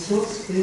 conscience qu'il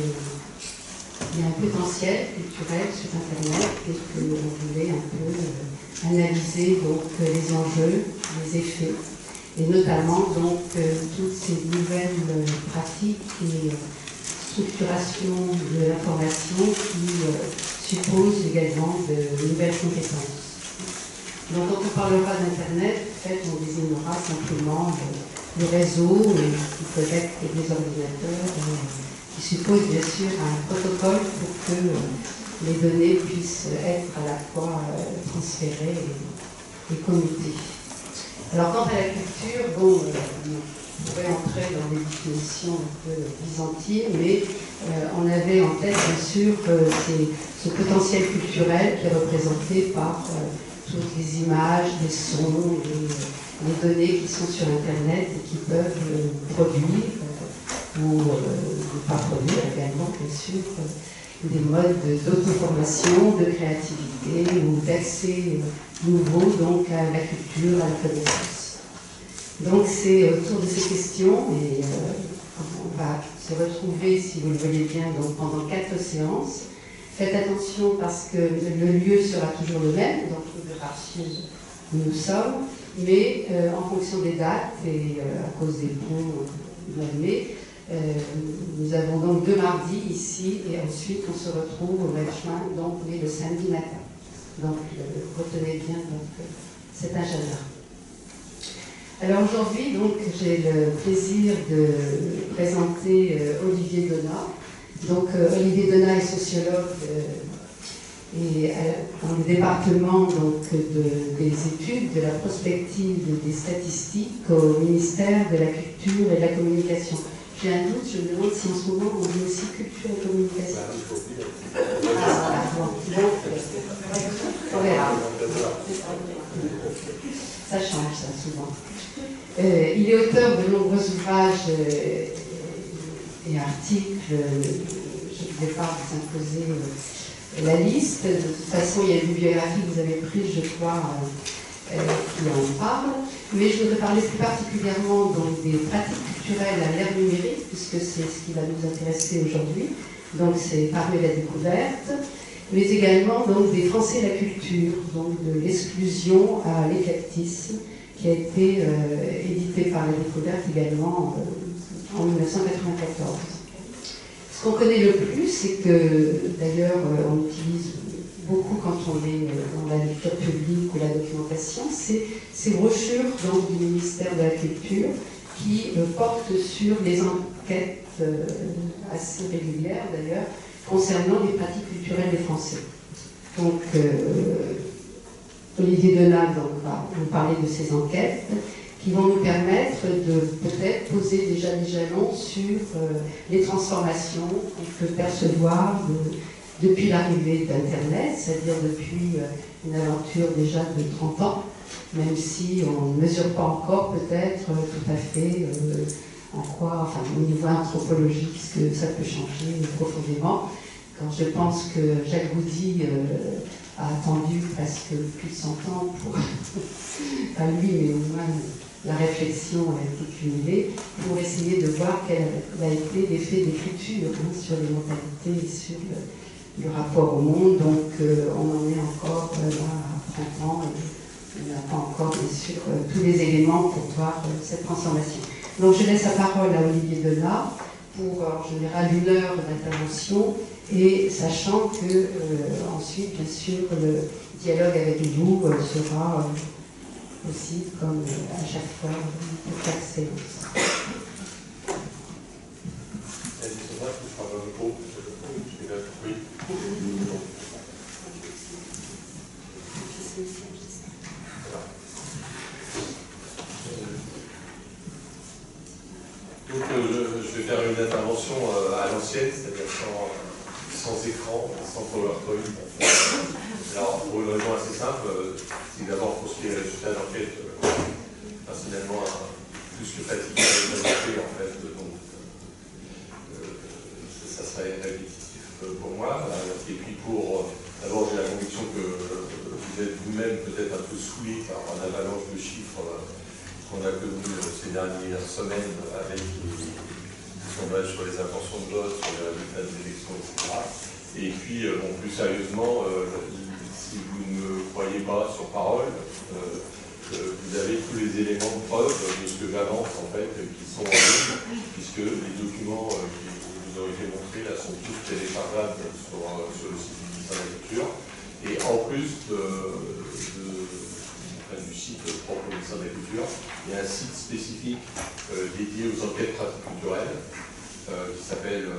y a un potentiel culturel sur Internet et qu'on voulait un peu analyser donc, les enjeux, les effets, et notamment donc, toutes ces nouvelles pratiques et structuration de l'information qui suppose également de nouvelles compétences. Donc quand on parlera d'Internet, en fait, on désignera simplement le réseau qui connecte les ordinateurs, qui suppose bien sûr un protocole pour que les données puissent être à la fois transférées et commutées. Alors quant à la culture, bon, on pourrait entrer dans des définitions un peu byzantines, mais on avait en tête bien sûr ce potentiel culturel qui est représenté par toutes les images, les sons, les données qui sont sur Internet et qui peuvent produire ou ne pas produire également, bien sûr, des modes d'auto-formation, de créativité ou d'accès nouveau donc, à la culture, à la connaissance. Donc c'est autour de ces questions et on va se retrouver, si vous le voyez bien, donc, pendant 4 séances. Faites attention parce que le lieu sera toujours le même, donc le archive où nous sommes, mais en fonction des dates et à cause des ponts de l'année, nous avons donc 2 mardis ici et ensuite on se retrouve au Reichmann, donc le samedi matin. Donc retenez bien donc, cet agenda. Alors aujourd'hui, donc, j'ai le plaisir de présenter Olivier Donat. Donc Olivier Donat est sociologue et dans le département donc, des études, de la prospective des statistiques au ministère de la Culture et de la Communication. J'ai un doute, je me demande si en ce moment on dit aussi culture et communication. Ah, voilà, on verra. Ça change, ça, souvent. Il est auteur de nombreux ouvrages et articles. Je ne vais pas vous imposer la liste. De toute façon, il y a une bibliographie que vous avez prise, je crois, qui en parle. Mais je voudrais parler plus particulièrement donc, des pratiques culturelles à l'ère numérique, puisque c'est ce qui va nous intéresser aujourd'hui. Donc c'est parmi la découverte, mais également donc, des Français et la culture, donc de l'exclusion à l'éclectisme, qui a été édité par la découverte également en 1994. Ce qu'on connaît le plus, c'est que d'ailleurs on utilise beaucoup quand on est dans la lecture publique ou la documentation, c'est ces brochures donc, du ministère de la Culture qui portent sur les enquêtes assez régulières d'ailleurs concernant les pratiques culturelles des Français. Donc Olivier Donat va nous parler de ces enquêtes qui vont nous permettre de peut-être poser déjà des jalons sur les transformations qu'on peut percevoir depuis l'arrivée d'Internet, c'est-à-dire depuis une aventure déjà de 30 ans, même si on ne mesure pas encore peut-être tout à fait en quoi, enfin au niveau anthropologique, ce que ça peut changer profondément. Quand je pense que Jacques Goudy a attendu presque plus de 100 ans pour, pas lui, mais au moins la réflexion a été cumulée, pour essayer de voir quel a été l'effet d'écriture sur les mentalités et sur le rapport au monde. Donc on en est encore là à 30 ans et on n'a pas encore bien sûr tous les éléments pour voir cette transformation. Donc je laisse la parole à Olivier Donat pour en général 1 heure d'intervention et sachant que ensuite bien sûr le dialogue avec vous sera aussi comme à chaque fois pour chaque séance. Donc je vais faire une intervention à l'ancienne, c'est-à-dire sans écran, sans PowerPoint. Alors pour une raison assez simple, c'est d'abord pour ce qui est le résultat d'enquête, personnellement plus que fatigué de présenter en fait, donc ça serait répétitif pour moi. Et puis d'abord j'ai la conviction que vous êtes vous-même peut-être un peu saoulé par une avalanche de chiffres qu'on a connu ces dernières semaines avec sondage sur les intentions de vote, sur les résultats des élections, etc. Et puis, bon, plus sérieusement, si vous ne me croyez pas sur parole, vous avez tous les éléments de preuve de ce que j'avance, en fait, qui sont en ligne, puisque les documents qui vous ont été montrés là sont tous téléchargeables sur le site du ministère de la Culture. Et en plus du site propre au ministère de la Culture, il y a un site spécifique dédié aux enquêtes pratiques culturelles qui s'appelle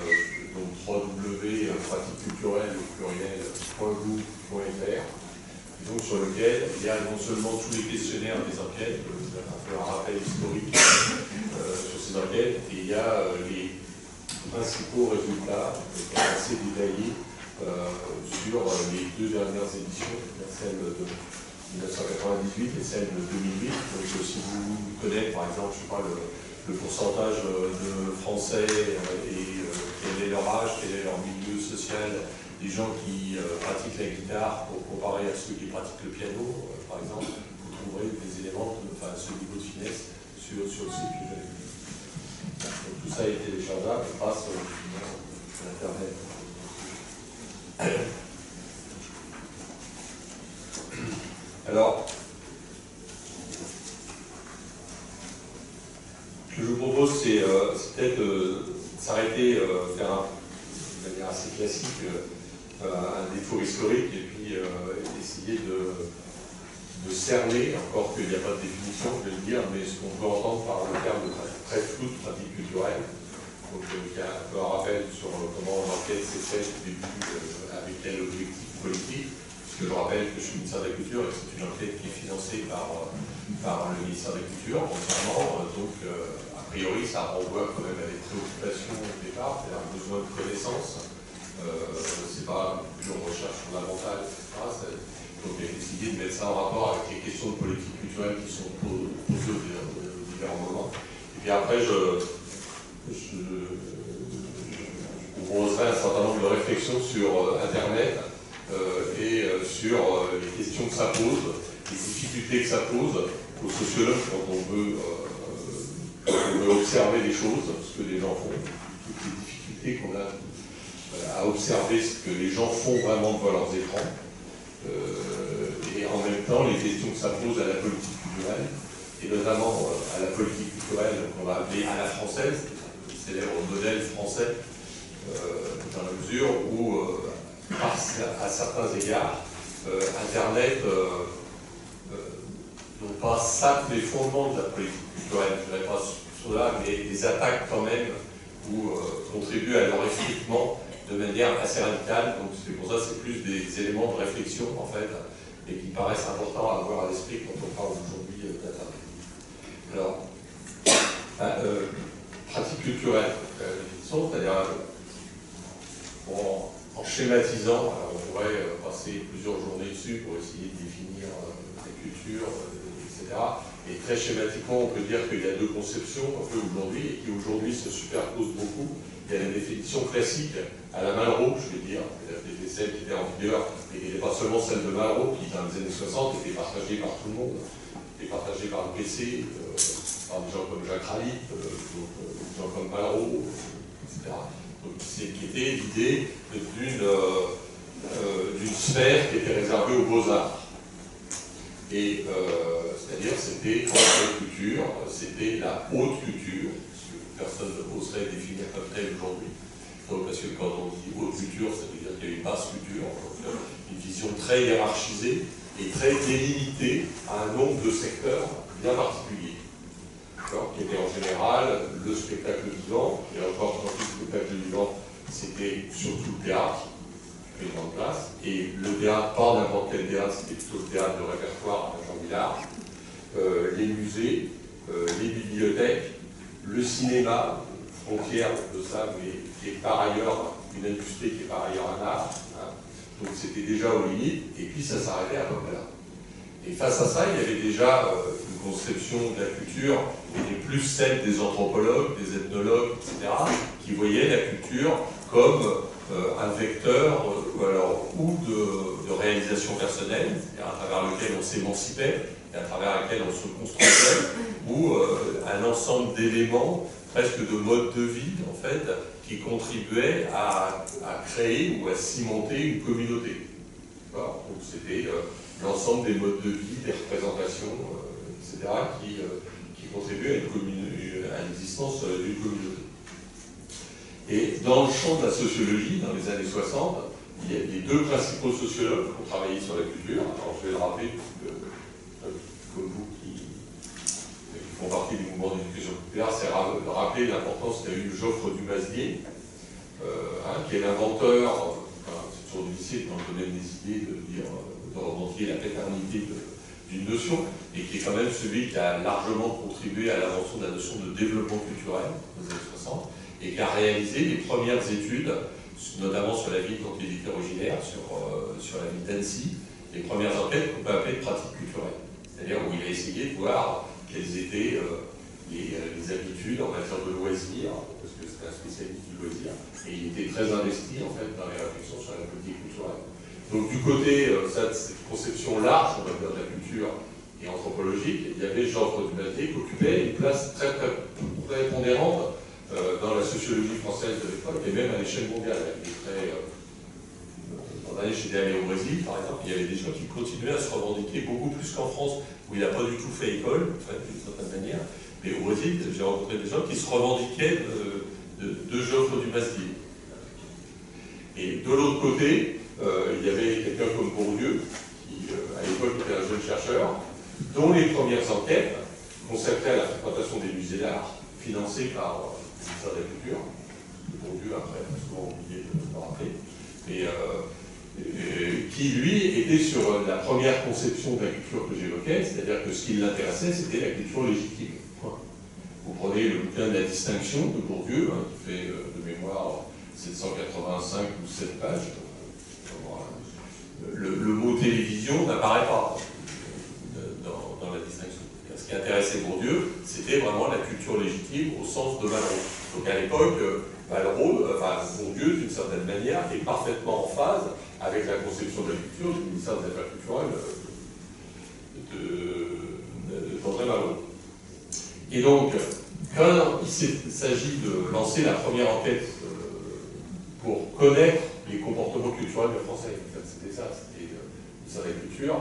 www.pratiqueculturelle.gouv.fr, donc sur lequel il y a non seulement tous les questionnaires des enquêtes, un peu un rappel historique sur ces enquêtes, et il y a les principaux résultats assez détaillés sur les 2 dernières éditions, celle de 1998 et celle de 2008. Donc si vous connaissez par exemple, je sais pas, le pourcentage de Français et quel est leur âge, quel est leur milieu social, des gens qui pratiquent la guitare pour comparer à ceux qui pratiquent le piano, par exemple, vous trouverez des éléments, enfin ce niveau de finesse sur le site que j'avais vu. Donc tout ça est téléchargeable grâce à Internet. Alors, ce que je vous propose, c'est peut-être s'arrêter, faire de manière assez classique un détour historique et puis essayer de cerner, encore qu'il n'y a pas de définition, je vais le dire, mais ce qu'on peut entendre par le terme de très flou de pratique culturelle. Donc il y a un peu un rappel sur comment l'enquête s'est faite au début, avec quel objectif politique. Parce que je rappelle que je suis ministère de la Culture et c'est une enquête qui est financée par le ministère de la Culture, entièrement. Donc a priori ça renvoie quand même à des préoccupations au départ, c'est-à-dire un besoin de connaissance. C'est pas une pure recherche fondamentale, etc. Donc il y a décidé de mettre ça en rapport avec les questions de politique culturelle qui sont posées aux différents moments. Et puis après, je vous proposerai un certain nombre de réflexions sur Internet et sur les questions que ça pose, les difficultés que ça pose aux sociologues quand on veut observer les choses, ce que les gens font, toutes les difficultés qu'on a à observer ce que les gens font vraiment devant leurs écrans, et en même temps les questions que ça pose à la politique culturelle, et notamment à la politique culturelle qu'on va appeler à la française, le célèbre modèle français, dans la mesure où, à certains égards, Internet non pas sape les fondements de la politique culturelle, je ne dirais pas cela, mais les attaques quand même, ou contribuent à leur effritement de manière assez radicale. Donc c'est pour ça que c'est plus des éléments de réflexion en fait, et qui paraissent importants à avoir à l'esprit quand on parle aujourd'hui d'Internet. Alors, pratique culturelle, c'est-à-dire en schématisant, alors on pourrait passer plusieurs journées dessus pour essayer de définir la culture, etc. Et très schématiquement, on peut dire qu'il y a 2 conceptions un peu aujourd'hui, et qui aujourd'hui se superposent beaucoup. Il y a la définition classique à la Malraux, je vais dire, c'était celle qui était en vigueur, et qui n'était pas seulement celle de Malraux, qui dans les années 60 était partagée par tout le monde, était partagée par le PC, par des gens comme Jacques Rallit, des gens comme Malraux, etc. Donc, qui était l'idée d'une sphère qui était réservée aux beaux-arts. Et c'est-à-dire c'était la culture, c'était la haute culture, ce que personne ne oserait définir comme telle aujourd'hui. Parce que quand on dit haute culture, ça veut dire qu'il y a une basse culture, une vision très hiérarchisée et très délimitée à un nombre de secteurs bien particuliers. Qui était en général le spectacle vivant, et encore quand le spectacle vivant, c'était surtout le théâtre, qui prenait grande place, et le théâtre, pas n'importe quel théâtre, c'était plutôt le théâtre de répertoire à Jean Villard, les musées, les bibliothèques, le cinéma, frontière de ça, mais qui est par ailleurs une industrie, qui est par ailleurs un art, hein. Donc c'était déjà aux limites, et puis ça s'arrêtait à peu près là. Et face à ça, il y avait déjà une conception de la culture qui était plus celle des anthropologues, des ethnologues, etc., qui voyaient la culture comme un vecteur ou de réalisation personnelle, à travers lequel on s'émancipait, et à travers lequel on se construisait, ou un ensemble d'éléments, presque de modes de vie, en fait, qui contribuaient à créer ou à cimenter une communauté. Donc c'était l'ensemble des modes de vie, des représentations, etc., qui contribuaient à l'existence d'une communauté. Et dans le champ de la sociologie, dans les années 60, il y a les deux principaux sociologues qui ont travaillé sur la culture. Alors je vais le rappeler, comme vous qui font partie du mouvement d'éducation populaire, c'est rappeler l'importance qu'a eu Geoffroy Dumazedier, qui est l'inventeur, c'est toujours difficile quand on donne des idées de revendiquer la paternité d'une notion, et qui est quand même celui qui a largement contribué à l'invention de la notion de développement culturel dans les années 60, et qui a réalisé les premières études, notamment sur la ville dont il était originaire, sur la ville d'Annecy, les premières enquêtes qu'on peut appeler de pratiques culturelles. C'est-à-dire où il a essayé de voir quelles étaient les habitudes en matière de loisirs, parce que c'était un spécialiste du loisir, et il était très investi en fait dans les réflexions sur la politique culturelle. Donc du côté cette conception large, on va dire, de la culture et anthropologique, il y avait Geoffroy Dumazedier qui occupait une place très prépondérante dans la sociologie française de l'époque, et même à l'échelle mondiale. Dans l'année, j'étais allé au Brésil, par exemple, il y avait des gens qui continuaient à se revendiquer beaucoup plus qu'en France, où il n'a pas du tout fait école, en fait, d'une certaine manière. Mais au Brésil, j'ai rencontré des gens qui se revendiquaient de Geoffroy Dumazedier. Et de l'autre côté, il y avait quelqu'un comme Bourdieu, qui à l'époque était un jeune chercheur, dont les premières enquêtes consacraient à la fréquentation des musées d'art, financés par le ministère de la Culture. Bourdieu, après, on a souvent oublié de le rappeler. Mais qui, lui, était sur la première conception de la culture que j'évoquais, c'est-à-dire que ce qui l'intéressait, c'était la culture légitime. Vous prenez le bouquin de la distinction de Bourdieu, qui fait de mémoire 785 ou 7 pages. Le mot télévision n'apparaît pas dans la distinction. Ce qui intéressait Bourdieu, c'était vraiment la culture légitime au sens de Malraux. Donc à l'époque, Bourdieu, d'une certaine manière, est parfaitement en phase avec la conception de la culture du ministère des Affaires culturelles d'André Malraux. Et donc, quand il s'agit de lancer la première enquête pour connaître les comportements culturels des Français, en fait, c'était ça, c'était le ministère de la Culture,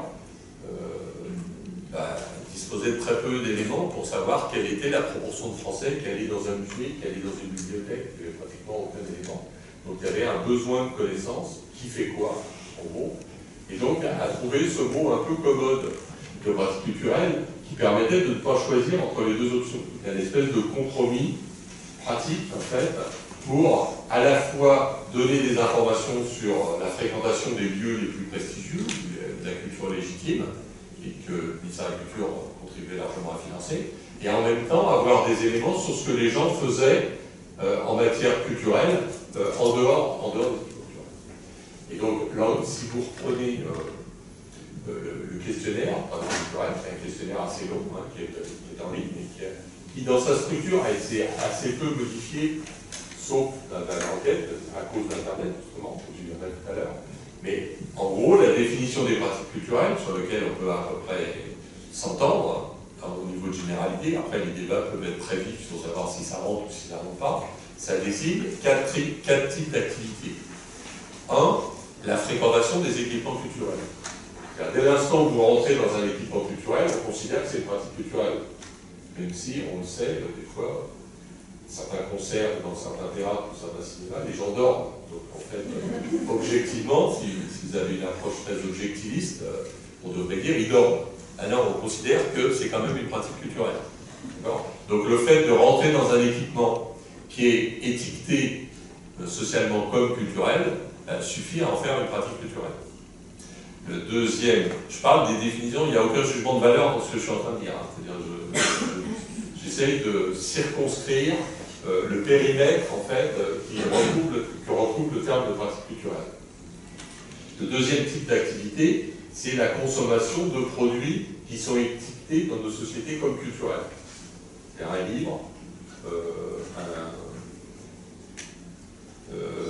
disposait de très peu d'éléments pour savoir quelle était la proportion de Français qui allaient dans un musée, qui allaient dans une bibliothèque, il n'y avait pratiquement aucun élément. Donc il y avait un besoin de connaissance, qui fait quoi, en gros, et donc à trouver ce mot un peu commode de pratique culturelle qui permettait de ne pas choisir entre les deux options. Il y a une espèce de compromis pratique, en fait, pour à la fois donner des informations sur la fréquentation des lieux les plus prestigieux, de la culture légitime, et que le ministère de la Culture contribuait largement à financer, et en même temps avoir des éléments sur ce que les gens faisaient en matière culturelle en dehors des cultures. Et donc là, si vous reprenez le questionnaire, c'est un questionnaire assez long, qui est en ligne, et qui dans sa structure a été assez peu modifié, sauf dans l'enquête, à cause d'Internet, justement, que je viendrai tout à l'heure. Mais en gros, la définition des pratiques culturelles, sur lesquelles on peut à peu près s'entendre, au niveau de généralité, après les débats peuvent être très vifs sur savoir si ça rentre ou si ça ne rentre pas, ça désigne quatre types d'activités. 1. La fréquentation des équipements culturels. Dès l'instant où vous rentrez dans un équipement culturel, on considère que c'est une pratique culturelle. Même si, on le sait, des fois, certains concerts, dans certains théâtres ou certains cinémas, les gens dorment. Donc en fait, objectivement, si vous avez une approche très objectiviste, on devrait dire ils dorment. Alors on considère que c'est quand même une pratique culturelle. Donc le fait de rentrer dans un équipement qui est étiqueté socialement comme culturel suffit à en faire une pratique culturelle. Le deuxième, je parle des définitions, il n'y a aucun jugement de valeur dans ce que je suis en train de dire. C'est-à-dire j'essaye de circonscrire le périmètre en fait, que retrouve le terme de pratique culturelle. Le deuxième type d'activité, c'est la consommation de produits qui sont étiquetés dans nos sociétés comme culturels. C'est un livre,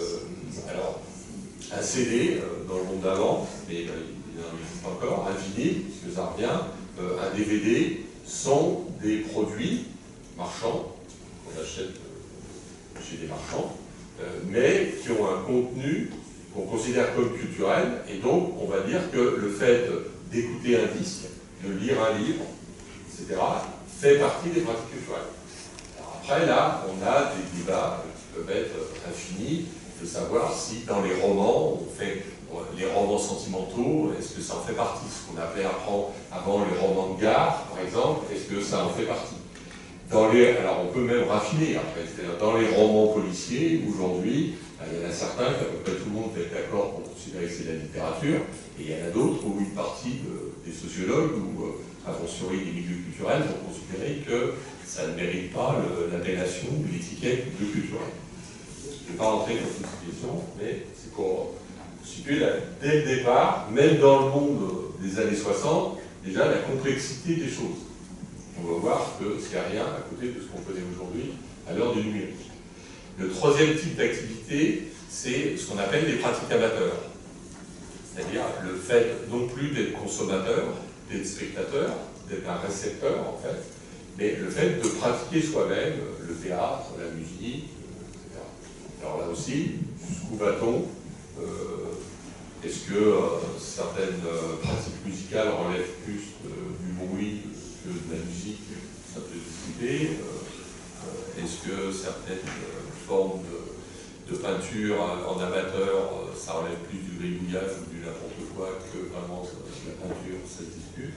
Alors, un CD dans le monde d'avant, mais il n'en existe pas encore, un vinyle, puisque ça revient, un DVD, sont des produits marchands qu'on achète chez des marchands, mais qui ont un contenu qu'on considère comme culturel, et donc on va dire que le fait d'écouter un disque, de lire un livre, etc., fait partie des pratiques culturelles. Alors après, là, on a des débats qui peuvent être infinis, de savoir si dans les romans, on fait les romans sentimentaux, est-ce que ça en fait partie? Ce qu'on appelait avant les romans de gare, par exemple, est-ce que ça en fait partie? Alors on peut même raffiner après, c'est-à-dire dans les romans policiers, aujourd'hui, il y en a certains qu'à peu près tout le monde est d'accord pour considérer que c'est de la littérature, et il y en a d'autres où une partie des sociologues ou a fortiori des milieux culturels vont considérer que ça ne mérite pas l'appellation ou l'étiquette de culturel. Je ne vais pas rentrer dans cette situation, mais c'est pour situer dès le départ, même dans le monde des années 60, déjà la complexité des choses. On va voir que c'est rien à côté de ce qu'on connaît aujourd'hui à l'heure du numérique. Le troisième type d'activité, c'est ce qu'on appelle les pratiques amateurs. C'est-à-dire le fait non plus d'être consommateur, d'être spectateur, d'être un récepteur en fait, mais le fait de pratiquer soi-même le théâtre, la musique, etc. Alors là aussi, jusqu'où va-t-on? Est-ce que certaines pratiques musicales relèvent plus du bruit que de la musique, ça peut discuter? Est-ce que certaines formes de peinture en amateur, ça relève plus du gribouillage ou du n'importe quoi que vraiment la peinture, ça se discute?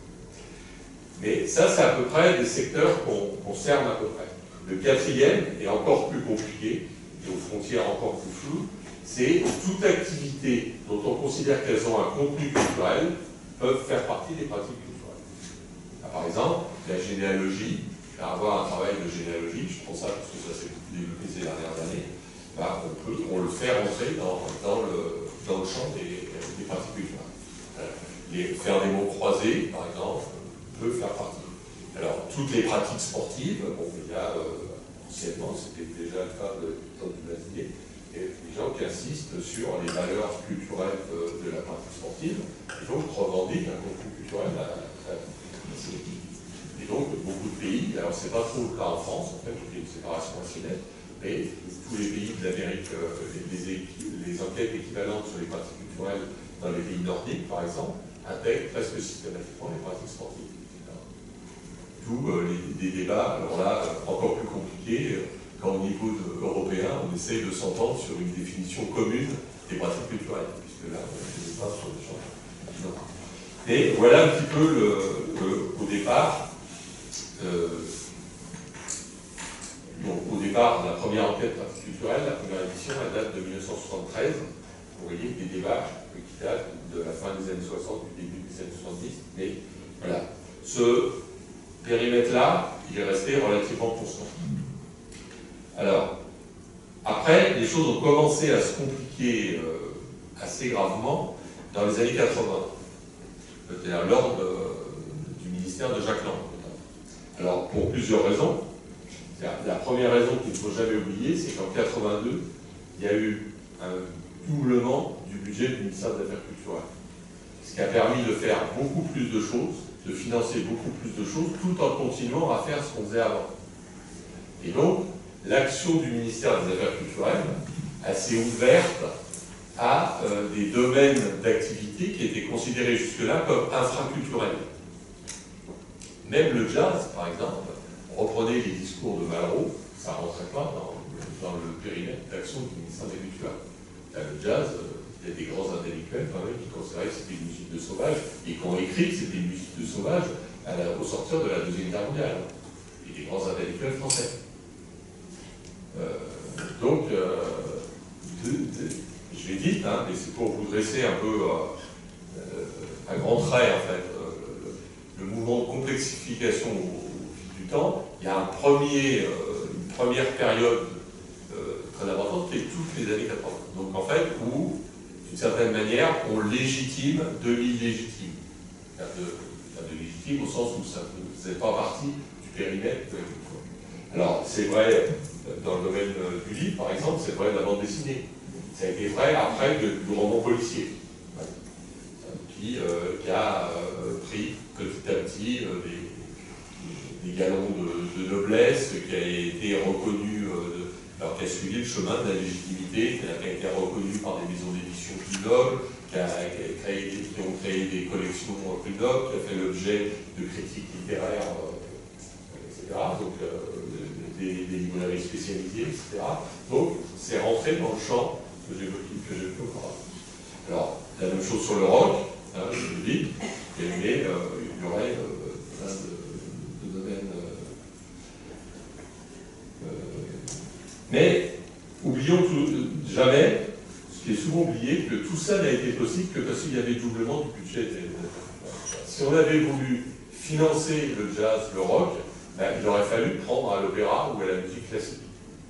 Mais ça, c'est à peu près des secteurs qu'on cerne à peu près. Le quatrième est encore plus compliqué, et aux frontières encore plus floues, c'est toute activité dont on considère qu'elles ont un contenu culturel peuvent faire partie des pratiques culturelles. Par exemple, la généalogie, avoir un travail de généalogie, je prends ça parce que ça s'est beaucoup développé ces dernières années, on le fait rentrer dans le champ des pratiques culturelles. Faire des mots croisés, par exemple, peut faire partie. Alors, toutes les pratiques sportives, bon, il y a, anciennement, c'était déjà le cas de Blasnier, et des gens qui insistent sur les valeurs culturelles de la pratique sportive, et donc revendiquent un contenu culturel à et donc, beaucoup de pays, alors c'est pas trop le cas en France, en fait, il y a une séparation assez nette, mais tous les pays de l'Amérique, les enquêtes équivalentes sur les pratiques culturelles dans les pays nordiques, par exemple, intègrent presque systématiquement les pratiques sportives. D'où des débats, alors là, encore plus compliqués, quand au niveau européen, on essaye de s'entendre sur une définition commune des pratiques culturelles, puisque là, on n'est pas sur le champ. Et voilà un petit peu au départ. Au départ, la première enquête pratique culturelle, la première édition, elle date de 1973. Vous voyez des débats qui datent de la fin des années 60, du début des années 70. Mais voilà, ce périmètre-là, il est resté relativement constant. Alors, après, les choses ont commencé à se compliquer assez gravement dans les années 80. C'est-à-dire lors du ministère de Jacques Lang. Alors, pour plusieurs raisons. La première raison qu'il ne faut jamais oublier, c'est qu'en 82, il y a eu un doublement du budget du ministère des Affaires culturelles. Ce qui a permis de faire beaucoup plus de choses, de financer beaucoup plus de choses, tout en continuant à faire ce qu'on faisait avant. Et donc, l'action du ministère des Affaires culturelles s'est ouverte à des domaines d'activité qui étaient considérés jusque-là comme infraculturels. Même le jazz, par exemple, reprenez les discours de Malraux, ça ne rentrait pas dans le périmètre d'action du ministère des Cultures. Le jazz, il y a des grands intellectuels quand même qui considéraient que c'était une musique de sauvage et qui ont écrit que c'était une musique de sauvage au sortir de la Deuxième Guerre mondiale. Et des grands intellectuels français. Donc, je l'ai dit, hein, mais c'est pour vous dresser un peu à grands traits, en fait, le mouvement de complexification au fil du temps. Il y a une première période très importante qui est toutes les années 80. Donc, en fait, où, d'une certaine manière, on légitime de l'illégitime. De légitime au sens où ça ne faisait pas partie du périmètre. Alors, c'est vrai dans le domaine du livre, par exemple, c'est vrai de la bande dessinée. Ça a été vrai après du roman policier, qui a pris petit à petit des galons de noblesse, qui a été reconnu, alors qui a suivi le chemin de la légitimité, qui a été reconnu par des maisons d'édition plus nobles, qui ont créé des collections plus nobles, qui a fait l'objet de critiques littéraires, etc. Donc des librairies spécialisées, etc. Donc c'est rentré dans le champ que j'évoquais auparavant. Alors, la même chose sur le rock, je le dis, mais il y aurait plein de domaines. Mais oublions jamais, ce qui est souvent oublié, que tout ça n'a été possible que parce qu'il y avait doublement du budget. Si on avait voulu financer le jazz, le rock, ben, il aurait fallu prendre à l'opéra ou à la musique classique. D'accord ?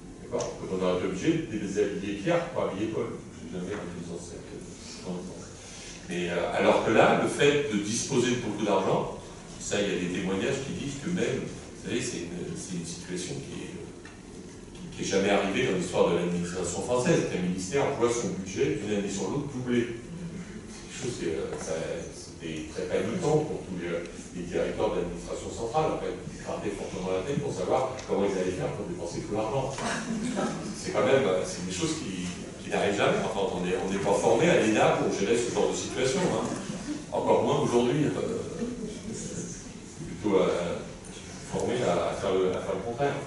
Donc on aurait été obligé de déshabiller Pierre pour habiller Paul. Je n'ai jamais été dans cette. Mais alors que là, le fait de disposer de beaucoup d'argent, ça, il y a des témoignages qui disent que même, vous savez, c'est une situation qui est jamais arrivée dans l'histoire de l'administration française. Un ministère voit son budget d'une année sur l'autre doublé. C'était très paniquant pour tous les directeurs de l'administration centrale. Après, ils grattaient fortement la tête pour savoir comment ils allaient faire pour dépenser tout l'argent. C'est quand même des choses qui n'arrivent jamais. Enfin, on n'est pas formé à l'ENA pour gérer ce genre de situation. Hein. Encore moins aujourd'hui. Plutôt formé à faire le contraire.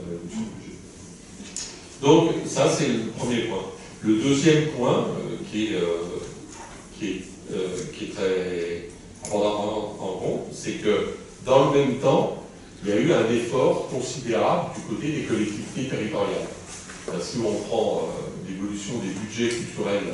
Donc, ça, c'est le premier point. Le deuxième point, qui est très à prendre en compte, c'est que dans le même temps, il y a eu un effort considérable du côté des collectivités territoriales. Si on prend l'évolution des budgets culturels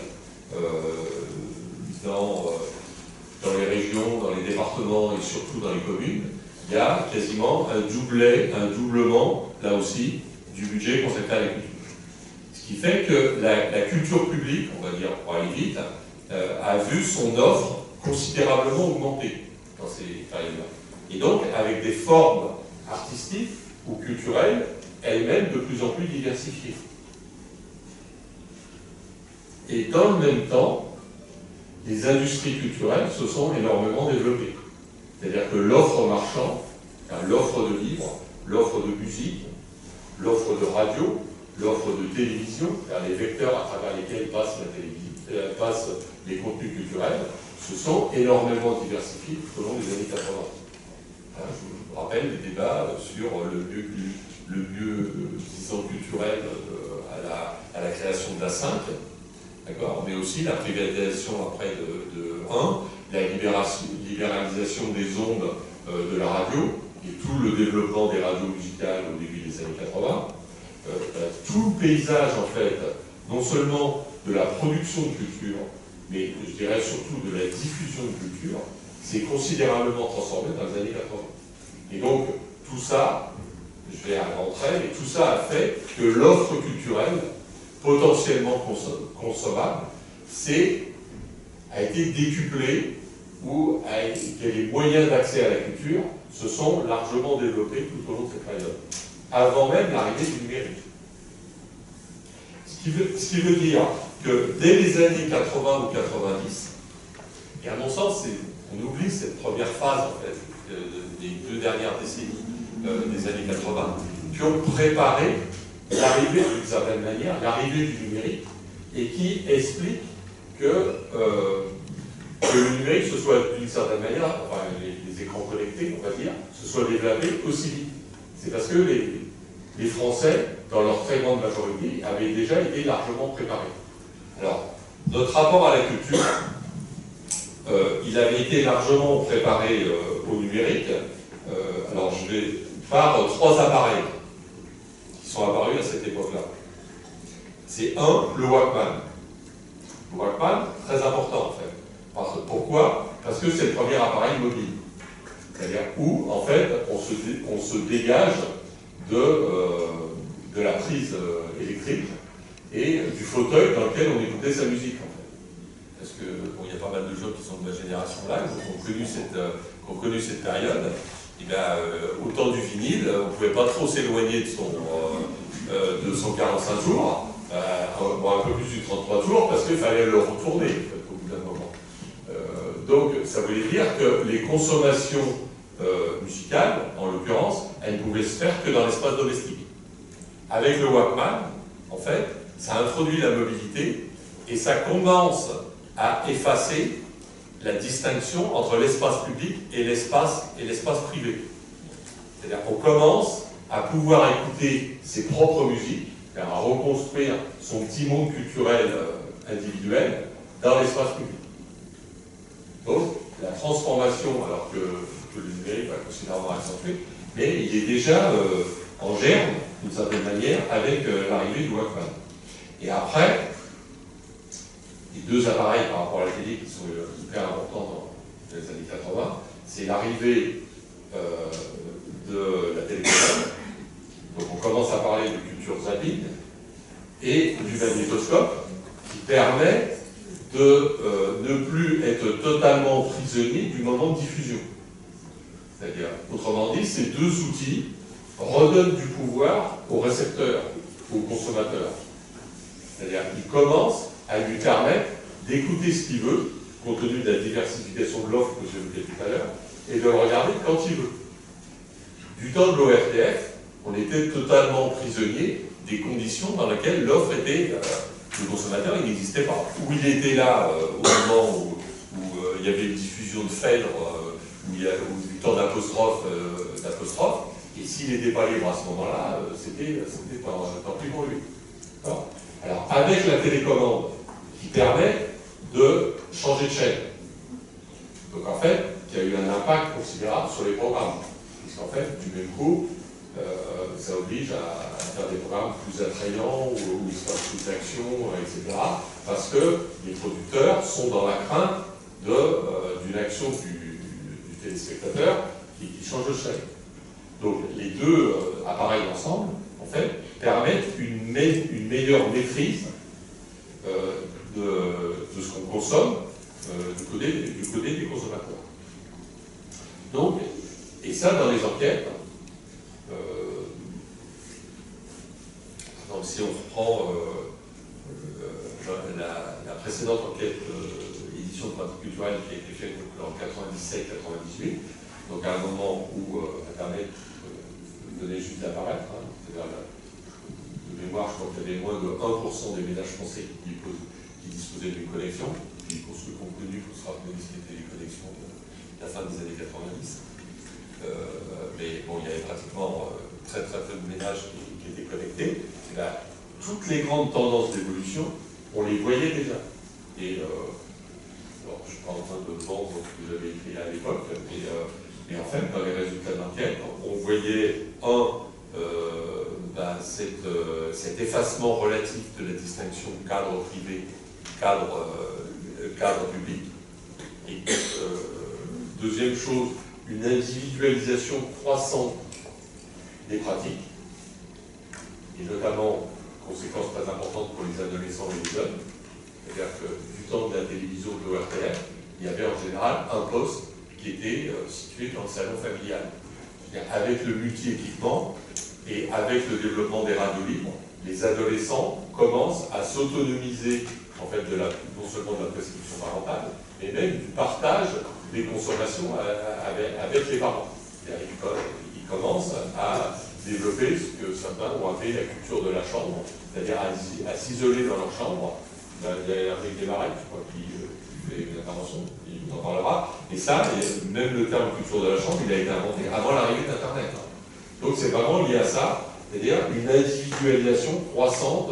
dans les régions, dans les départements et surtout dans les communes, il y a quasiment un doublement, là aussi, du budget consacré à la culture. Ce qui fait que la culture publique, on va dire pour aller vite, a vu son offre considérablement augmenter dans ces périodes-là. Et donc, avec des formes artistiques ou culturelles, elles-mêmes de plus en plus diversifiées. Et dans le même temps, les industries culturelles se sont énormément développées. C'est-à-dire que l'offre marchande, l'offre de livres, l'offre de musique, l'offre de radio, l'offre de télévision, les vecteurs à travers lesquels passent les contenus culturels, se sont énormément diversifiés tout au long des années 80. Je vous rappelle les débats sur le lieu disons, culturel à la création de la 5, d'accord, mais aussi la privatisation après de 1, la libéralisation des ondes de la radio et tout le développement des radios musicales au début des années 80. Tout le paysage, en fait, non seulement de la production de culture, mais je dirais surtout de la diffusion de culture, s'est considérablement transformé dans les années 80. Et donc, tout ça, je vais rentrer, mais tout ça a fait que l'offre culturelle, potentiellement consommable, a été décuplée, ou que les moyens d'accès à la culture se sont largement développés tout au long de cette période, avant même l'arrivée du numérique. Ce qui veut dire que dès les années 80 ou 90, et à mon sens, on oublie cette première phase en fait, des 2 dernières décennies des années 80, qui ont préparé l'arrivée, d'une certaine manière, l'arrivée du numérique, et qui explique que le numérique se soit d'une certaine manière, enfin les écrans connectés, on va dire, se soient développés aussi vite. C'est parce que les Français, dans leur très grande majorité, avaient déjà été largement préparés. Alors, notre rapport à la culture, il avait été largement préparé au numérique. Alors, je vais par 3 appareils qui sont apparus à cette époque-là. C'est le Walkman. Le Walkman, très important en fait. Pourquoi? Parce que c'est le premier appareil mobile. C'est-à-dire où, en fait, on se dégage de la prise électrique et du fauteuil dans lequel on écoutait sa musique, en fait. Parce que il y a pas mal de gens qui sont de ma génération là, qui ont connu cette période. Et bien, au temps du vinyle, on ne pouvait pas trop s'éloigner de son 45 tours. un peu plus du 33 tours, parce qu'il fallait le retourner, en fait, au bout d'un moment. Donc, ça voulait dire que les consommations musicales, en l'occurrence, elles ne pouvaient se faire que dans l'espace domestique. Avec le Walkman, en fait, ça introduit la mobilité et ça commence à effacer la distinction entre l'espace public et l'espace privé. C'est-à-dire qu'on commence à pouvoir écouter ses propres musiques, à reconstruire son petit monde culturel individuel dans l'espace public. Donc, la transformation, alors que le numérique va considérablement accentuer, mais il est déjà en germe, d'une certaine manière, avec l'arrivée du Walkman. Et après, les deux appareils par rapport à la télé qui sont hyper importants dans les années 80, c'est l'arrivée de la télécommande. Donc on commence à parler de culture zapping et du magnétoscope qui permet de ne plus être totalement prisonnier du moment de diffusion. C'est-à-dire, autrement dit, ces deux outils redonnent du pouvoir au récepteur, au consommateur. C'est-à-dire qu'il commence à lui permettre d'écouter ce qu'il veut, compte tenu de la diversification de l'offre que j'évoquais tout à l'heure, et de le regarder quand il veut. Du temps de l'ORTF, on était totalement prisonnier des conditions dans lesquelles l'offre était, le consommateur, il n'existait pas. Ou il était là au moment où il y avait une diffusion de Phèdre, ou du temps d'apostrophe, et s'il n'était pas libre à ce moment-là, c'était tant pis pour lui. Alors, avec la télécommande qui permet de changer de chaîne, donc en fait, il y a eu un impact considérable sur les programmes, puisqu'en fait, du même coup, ça oblige à faire des programmes plus attrayants, où il se passe plus d'action, etc., parce que les producteurs sont dans la crainte d'une action du téléspectateur qui change de chaîne. Donc les deux appareils ensemble, en fait, permettent une meilleure maîtrise de ce qu'on consomme du côté des consommateurs. Donc, et ça dans les enquêtes, donc si on reprend la précédente enquête édition de pratique culturelle qui a été faite en 97-98, donc à un moment où Internet venait juste d'apparaître, c'est-à-dire de mémoire, je crois qu'il y avait moins de 1% des ménages français qui disposaient d'une connexion, puis pour ceux qui ont connu, il faut se rappeler ce qu'étaient les connexions de la fin des années 90. Mais bon, il y avait pratiquement très peu de ménages qui étaient connectés. Et là, toutes les grandes tendances d'évolution, on les voyait déjà. Et alors, je ne suis pas en train de vendre ce que vous avez écrit à l'époque, mais en fait, dans les résultats d'enquête, on voyait cet effacement relatif de la distinction cadre privé, cadre public. Et deuxième chose, une individualisation croissante des pratiques, et notamment, conséquence très importante pour les adolescents et les jeunes, c'est-à-dire que du temps de la télévision de l'ORTF, il y avait en général un poste qui était situé dans le salon familial. Avec le multi-équipement et avec le développement des radios libres, les adolescents commencent à s'autonomiser en fait non seulement de la prescription parentale, mais même du partage des consommations avec les parents. Ils commencent à développer ce que certains ont appelé la culture de la chambre, c'est-à-dire à s'isoler dans leur chambre. Il y a Hervé Desmarais, je crois, qui fait une intervention, il vous en parlera. Et ça, même le terme culture de la chambre, il a été inventé avant l'arrivée d'Internet. Donc c'est vraiment lié à ça, c'est-à-dire une individualisation croissante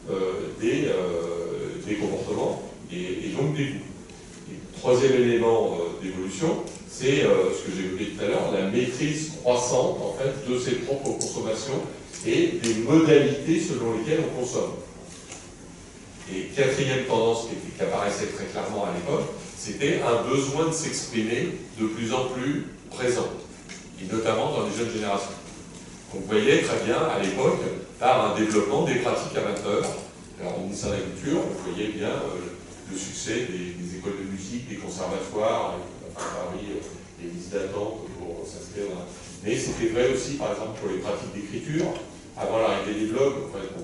des comportements et donc des goûts. Et troisième élément d'évolution, c'est ce que j'ai évoqué tout à l'heure, la maîtrise croissante en fait, de ses propres consommations et des modalités selon lesquelles on consomme. Et quatrième tendance qui apparaissait très clairement à l'époque, c'était un besoin de s'exprimer de plus en plus présent, et notamment dans les jeunes générations. On voyait très bien à l'époque, par un développement des pratiques amateurs. Alors au ministère de la Culture, on voyait bien le succès des écoles de musique, des conservatoires, parmi les listes d'attente pour s'inscrire dans... Mais c'était vrai aussi, par exemple, pour les pratiques d'écriture. Avant l'arrivée des blogs, en fait,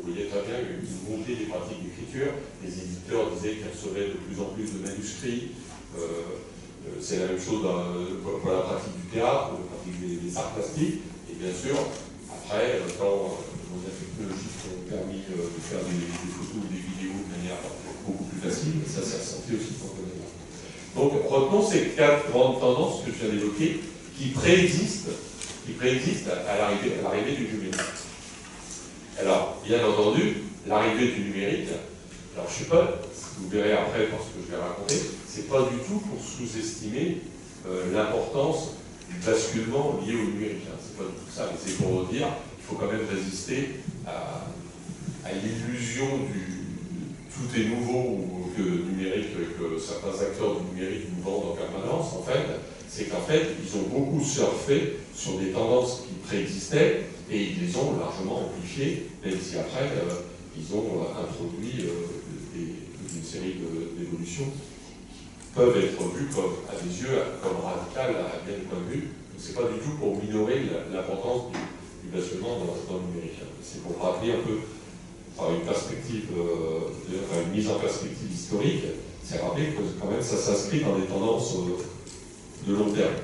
vous voyez très bien une montée des pratiques d'écriture. Les éditeurs disaient qu'ils recevaient de plus en plus de manuscrits. C'est la même chose pour la pratique du théâtre, pour la pratique des arts plastiques. Et bien sûr, après, quand les technologies ont permis de faire des photos ou des vidéos de manière beaucoup plus facile, ça s'est ressenti aussi pour le cinéma. Donc, retenons ces 4 grandes tendances que je viens d'évoquer qui préexistent à l'arrivée du numérique. Alors, bien entendu, l'arrivée du numérique, alors je ne sais pas, vous verrez après dans ce que je vais raconter, c'est pas du tout pour sous-estimer l'importance du basculement lié au numérique. Hein. C'est pas du tout ça, mais c'est pour dire qu'il faut quand même résister à l'illusion du tout est nouveau ou que numérique, que certains acteurs du numérique nous vendent en permanence. En fait, c'est qu'en fait, ils ont beaucoup surfé sur des tendances qui préexistaient et ils les ont largement amplifiées, même si après, ils ont introduit toute une série d'évolutions qui peuvent être vues à des yeux comme radicales à bien des points de vue. C'est pas du tout pour minorer l'importance du basculement dans le numérique. C'est pour rappeler un peu par une perspective, une mise en perspective historique, c'est rappeler que quand même ça s'inscrit dans des tendances de long terme.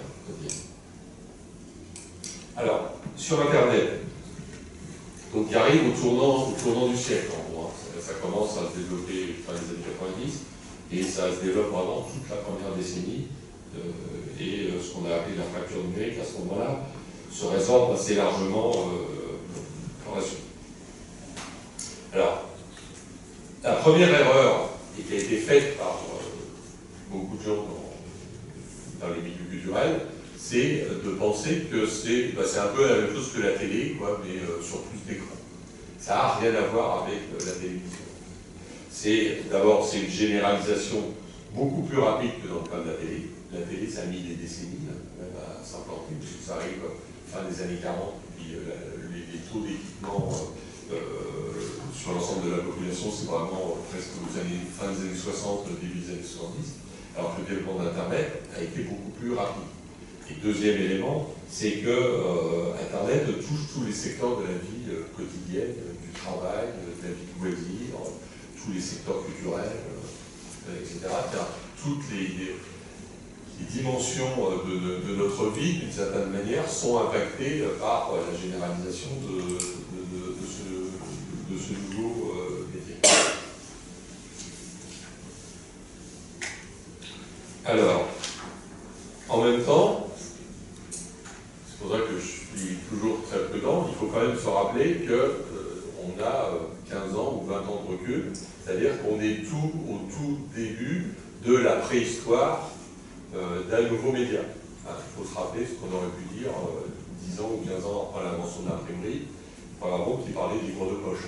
Alors, sur Internet, donc il arrive au tournant du siècle, en gros. Hein. Ça commence à se développer fin des années 90 et ça se développe vraiment toute la première décennie. Et ce qu'on a appelé la fracture numérique à ce moment-là se résorbe assez largement par la suite. Alors, la première erreur qui a été faite par beaucoup de gens dans les milieux culturels, c'est de penser que c'est un peu la même chose que la télé, quoi, mais sur plus d'écran. Ça n'a rien à voir avec la télévision. D'abord, c'est une généralisation beaucoup plus rapide que dans le cas de la télé. La télé, ça a mis des décennies, même à s'implanter, puisque ça arrive fin des années 40, puis les taux d'équipement sur l'ensemble de la population, c'est vraiment presque fin des années 60, début des années 70, alors que le développement d'Internet a été beaucoup plus rapide. Et deuxième élément, c'est que Internet touche tous les secteurs de la vie quotidienne, du travail, de la vie de loisirs, tous les secteurs culturels, etc. Toutes les dimensions de notre vie, d'une certaine manière, sont impactées par la généralisation de ce nouveau métier. Alors, en même temps, c'est pour ça que je suis toujours très prudent, il faut quand même se rappeler qu'on a 15 ans ou 20 ans de recul, c'est-à-dire qu'on est au tout début de la préhistoire d'un nouveau média. Il faut se rappeler ce qu'on aurait pu dire 10 ans ou 15 ans après l'invention de l'imprimerie, par exemple, qui parlait du livre de poche.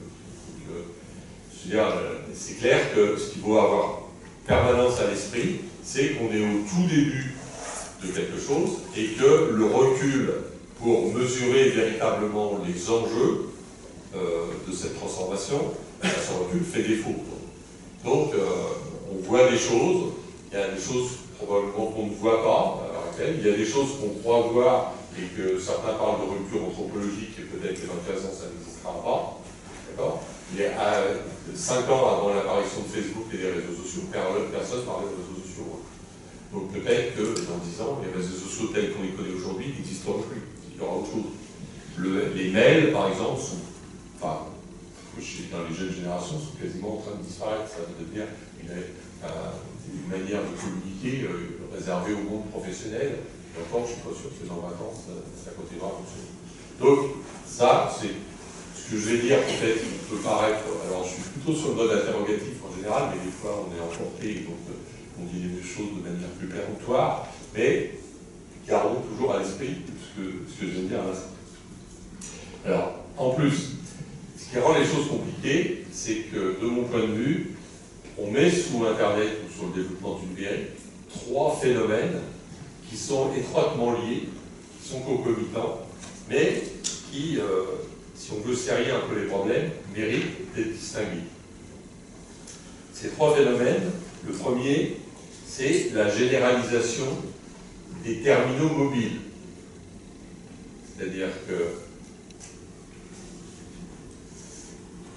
C'est clair que ce qu'il faut avoir permanence à l'esprit, c'est qu'on est au tout début de quelque chose et que le recul pour mesurer véritablement les enjeux de cette transformation, ce recul fait défaut. Donc, on voit des choses, il y a des choses probablement qu'on ne voit pas à l'heure actuelle, il y a des choses qu'on croit voir et que certains parlent de rupture anthropologique et peut-être que dans 15 ans ça n'existera pas. D'accord ? Mais 5 ans avant l'apparition de Facebook et des réseaux sociaux, personne ne parlait de réseaux sociaux. Donc peut-être que dans 10 ans, les réseaux sociaux tels qu'on les connaît aujourd'hui n'existeront plus. Il y aura autre chose. Les mails, par exemple, dans les jeunes générations, sont quasiment en train de disparaître. Ça veut dire une manière de communiquer réservée au monde professionnel. Et encore, je ne suis pas sûr que dans 20 ans, ça continuera à fonctionner. Donc, ça, c'est ce que je vais dire, peut-être, qui peut paraître. Alors, je suis plutôt sur le mode interrogatif en général, mais des fois, on est emporté, donc on dit les choses de manière plus péremptoire. Mais gardons toujours à l'esprit ce que je viens de dire à l'instant. Alors, en plus, ce qui rend les choses compliquées, c'est que, de mon point de vue, on met sous Internet ou sur le développement du numérique 3 phénomènes qui sont étroitement liés, qui sont concomitants, mais qui, si on veut serrer un peu les problèmes, méritent d'être distingués. Ces 3 phénomènes, le premier, c'est la généralisation des terminaux mobiles. C'est-à-dire que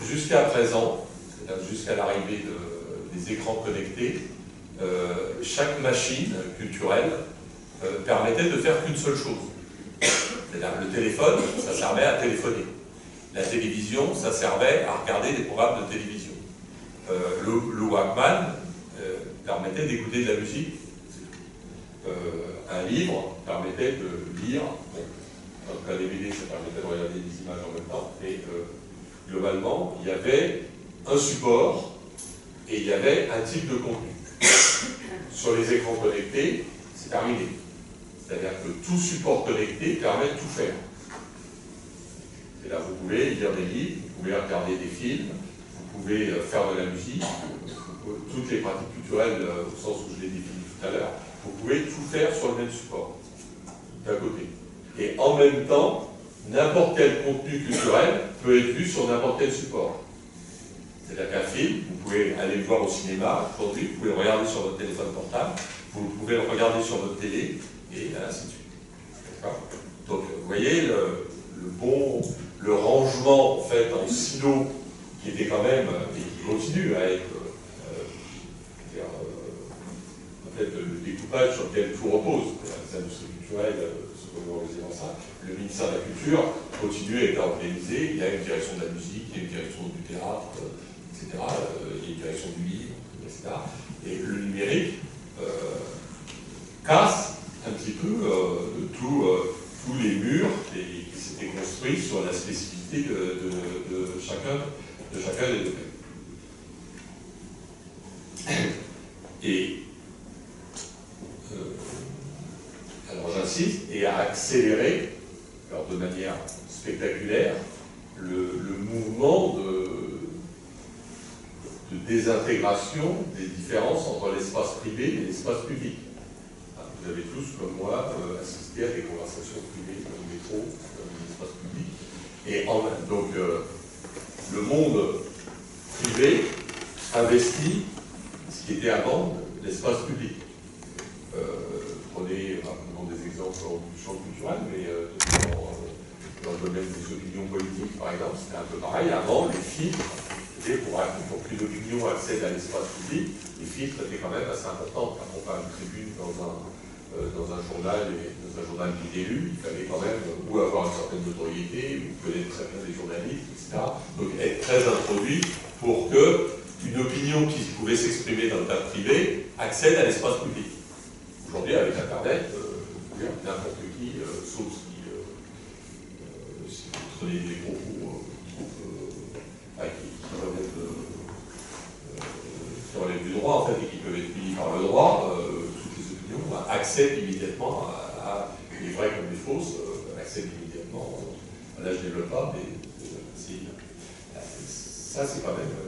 jusqu'à présent, c'est-à-dire jusqu'à l'arrivée des écrans connectés, chaque machine culturelle permettait de faire qu'une seule chose. C'est-à-dire le téléphone, ça servait à téléphoner. La télévision, ça servait à regarder des programmes de télévision. Le Walkman permettait d'écouter de la musique. Un livre permettait de lire. Bon, donc un DVD, ça permettait de regarder des images en même temps. Et globalement, il y avait un support et il y avait un type de contenu. Sur les écrans connectés, c'est terminé. C'est-à-dire que tout support connecté permet de tout faire. Et là, vous pouvez lire des livres, vous pouvez regarder des films, vous pouvez faire de la musique, toutes les pratiques culturelles, au sens où je l'ai défini tout à l'heure, vous pouvez tout faire sur le même support, d'un côté. Et en même temps, n'importe quel contenu culturel peut être vu sur n'importe quel support. C'est-à-dire qu'un film, vous pouvez aller le voir au cinéma aujourd'hui, vous pouvez le regarder sur votre téléphone portable, vous pouvez le regarder sur votre télé, et ainsi de suite. Donc, vous voyez le rangement en fait en silos qui était quand même, et qui continue à être en fait, le découpage sur lequel tout repose. Les industries culturelles se revaloriser dans ça. Le ministère de la Culture continue à être organisé. Il y a une direction de la musique, il y a une direction du théâtre, etc. Il y a une direction du livre, etc. Et le numérique casse un petit peu tous les murs qui s'étaient construits sur la spécificité de chacun des domaines. Et alors j'insiste, et à accélérer, alors de manière spectaculaire, le mouvement de désintégration des différences entre l'espace privé et l'espace public. Vous avez tous, comme moi, assisté à des conversations privées dans le métro, dans l'espace public. Et donc, le monde privé investit ce qui était avant l'espace public. Prenez rapidement des exemples du champ culturel, mais dans le domaine des opinions politiques, par exemple, c'était un peu pareil. Avant, les filtres, pour qu'une opinion accède à l'espace public, les filtres étaient quand même assez importants. Quand on parle de tribune dans un journal d'élu, il fallait quand même ou avoir une certaine notoriété, ou connaître très bien les journalistes, etc. Donc être très introduit pour qu'une opinion qui pouvait s'exprimer dans le cadre privé accède à l'espace public. Aujourd'hui, avec Internet, n'importe qui, sauf si vous prenez des propos qui relèvent du droit, en fait, et qui peuvent être punis par le droit, toutes les opinions accèdent immédiatement les vraies comme les fausses, accèdent immédiatement. Là, je ne développe pas, mais ça, c'est quand même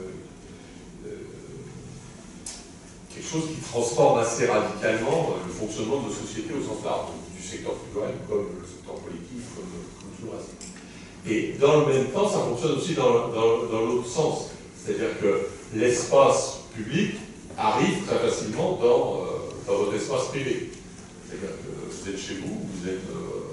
quelque chose qui transforme assez radicalement le fonctionnement de nos sociétés au sens large, du secteur culturel comme le secteur politique, comme tout le reste. Et dans le même temps, ça fonctionne aussi dans l'autre sens. C'est-à-dire que l'espace public arrive très facilement dans votre espace privé. C'est-à-dire que vous êtes chez vous, vous êtes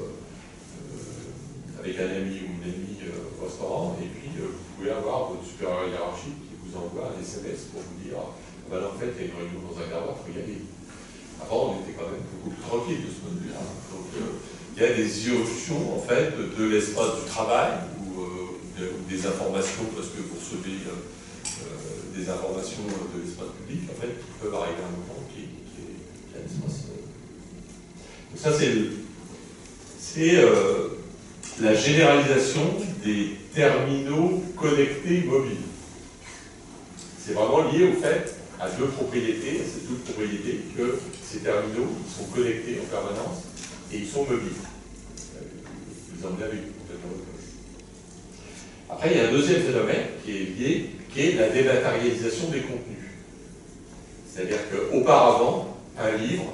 avec un ami ou une amie au restaurant, et puis vous pouvez avoir votre supérieur hiérarchique qui vous envoie un SMS pour vous dire ben, en fait, il y a une réunion dans un quart d'heure, il faut y aller. Avant, on était quand même beaucoup plus tranquille de ce point de vue-là. Donc, il y a des irruptions, en fait, de l'espace du travail, ou des informations, parce que vous recevez des informations de l'espace public, en fait, qui peuvent arriver à un moment qui est un espace. Donc ça, c'est la généralisation des terminaux connectés mobiles. C'est vraiment lié au fait à deux propriétés, ces deux propriétés, que ces terminaux ils sont connectés en permanence et ils sont mobiles. Vous les emmenez avec vous complètement. Après, il y a un deuxième phénomène qui est lié, qui est la dématérialisation des contenus. C'est-à-dire qu'auparavant, un livre,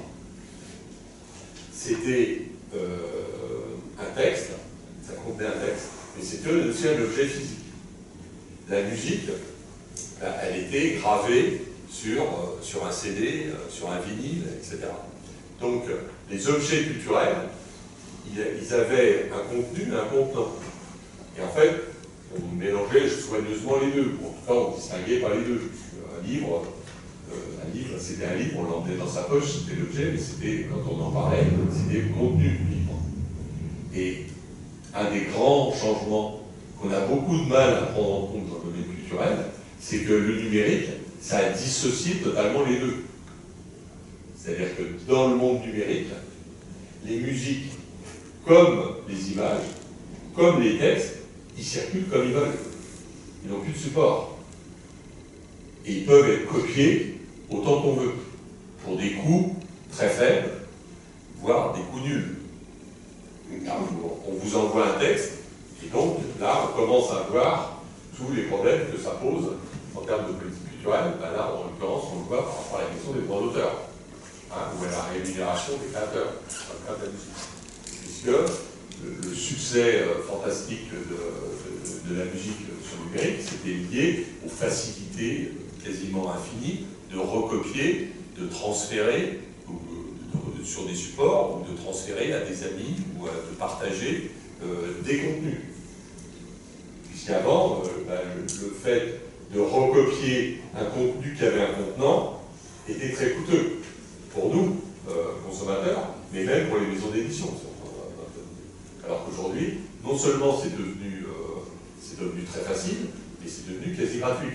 c'était un texte, ça contenait un texte, mais c'était aussi un objet physique. La musique, elle était gravée sur un CD, sur un vinyle, etc. Donc, les objets culturels, ils avaient un contenu, un contenant. Et en fait, on mélangeait soigneusement les deux. En tout cas, on ne distinguait pas les deux. Un livre, c'était un livre, on l'emmenait dans sa poche, c'était l'objet, mais c'était, quand on en parlait, c'était le contenu du livre. Et un des grands changements qu'on a beaucoup de mal à prendre en compte dans le domaine culturel, c'est que le numérique, ça a dissocié totalement les deux. C'est-à-dire que dans le monde numérique, les musiques, comme les images, comme les textes, ils circulent comme ils veulent. Ils n'ont plus de support. Et ils peuvent être copiés autant qu'on veut, pour des coûts très faibles, voire des coûts nuls. On vous envoie un texte, et donc là, on commence à voir tous les problèmes que ça pose en termes de politique culturelle. Ben là, en l'occurrence, on le voit par rapport à la question des droits d'auteur, ou à la rémunération des créateurs, puisque le succès fantastique de la musique sur le numérique, c'était lié aux facilités quasiment infinies de recopier, de transférer sur des supports, ou de transférer à des amis, ou de partager des contenus. Puisqu'avant, le fait de recopier un contenu qui avait un contenant était très coûteux pour nous, consommateurs, mais même pour les maisons d'édition. Alors qu'aujourd'hui, non seulement c'est devenu très facile, mais c'est devenu quasi gratuit.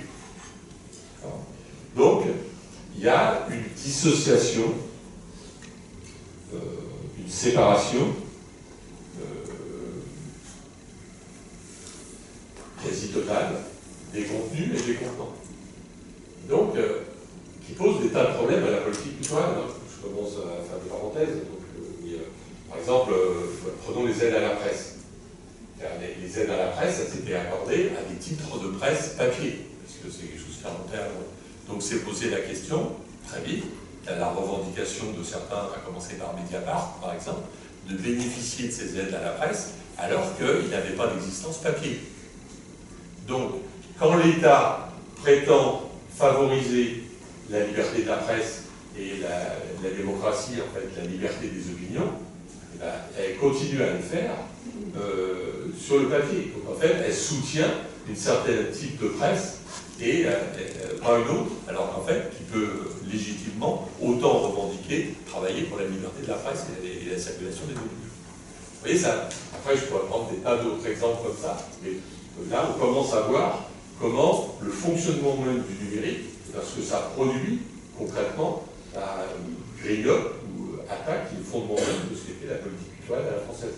Donc, il y a une dissociation, une séparation quasi totale des contenus et des contenants. Donc, qui pose des tas de problèmes à la politique culturelle. Je commence à faire des parenthèses. Donc, par exemple, prenons les aides à la presse. Les aides à la presse, elles étaient accordées à des titres de presse papier, parce que c'est quelque chose qui remontait à loin. Donc c'est posé la question, très vite, la revendication de certains, à commencer par Mediapart, par exemple, de bénéficier de ces aides à la presse, alors qu'il n'avait pas d'existence papier. Donc, quand l'État prétend favoriser la liberté de la presse et la démocratie, en fait, la liberté des opinions, elle continue à le faire sur le papier. Donc en fait, elle soutient une certaine type de presse et pas une autre, alors qu'en fait, qui peut légitimement autant revendiquer, travailler pour la liberté de la presse et la circulation des données. Vous voyez ça? Après, je pourrais prendre des tas d'autres exemples comme ça, mais là, on commence à voir comment le fonctionnement même du numérique, parce que ça produit concrètement, grignote ou attaque le fondement même de ce qu'était la politique culturelle à la française.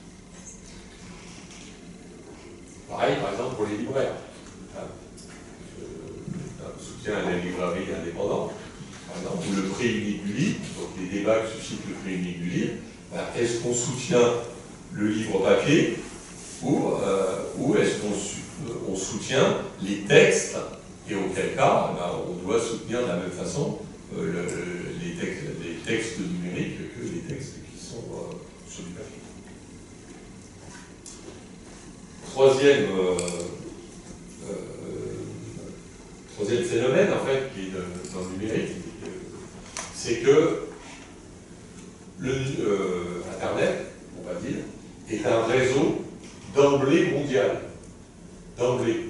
Pareil, par exemple, pour les libraires. Je soutiens la librairie indépendante, par exemple, où le prix unique du livre, donc les débats que suscite le prix unique du livre, est-ce qu'on soutient le livre papier ou est-ce qu'on soutient les textes, et auquel cas, on doit soutenir de la même façon les textes numériques que les textes qui sont sur du papier. Troisième phénomène, en fait, qui est dans le numérique, c'est que Internet, on va dire, est un réseau d'emblée mondial. D'emblée.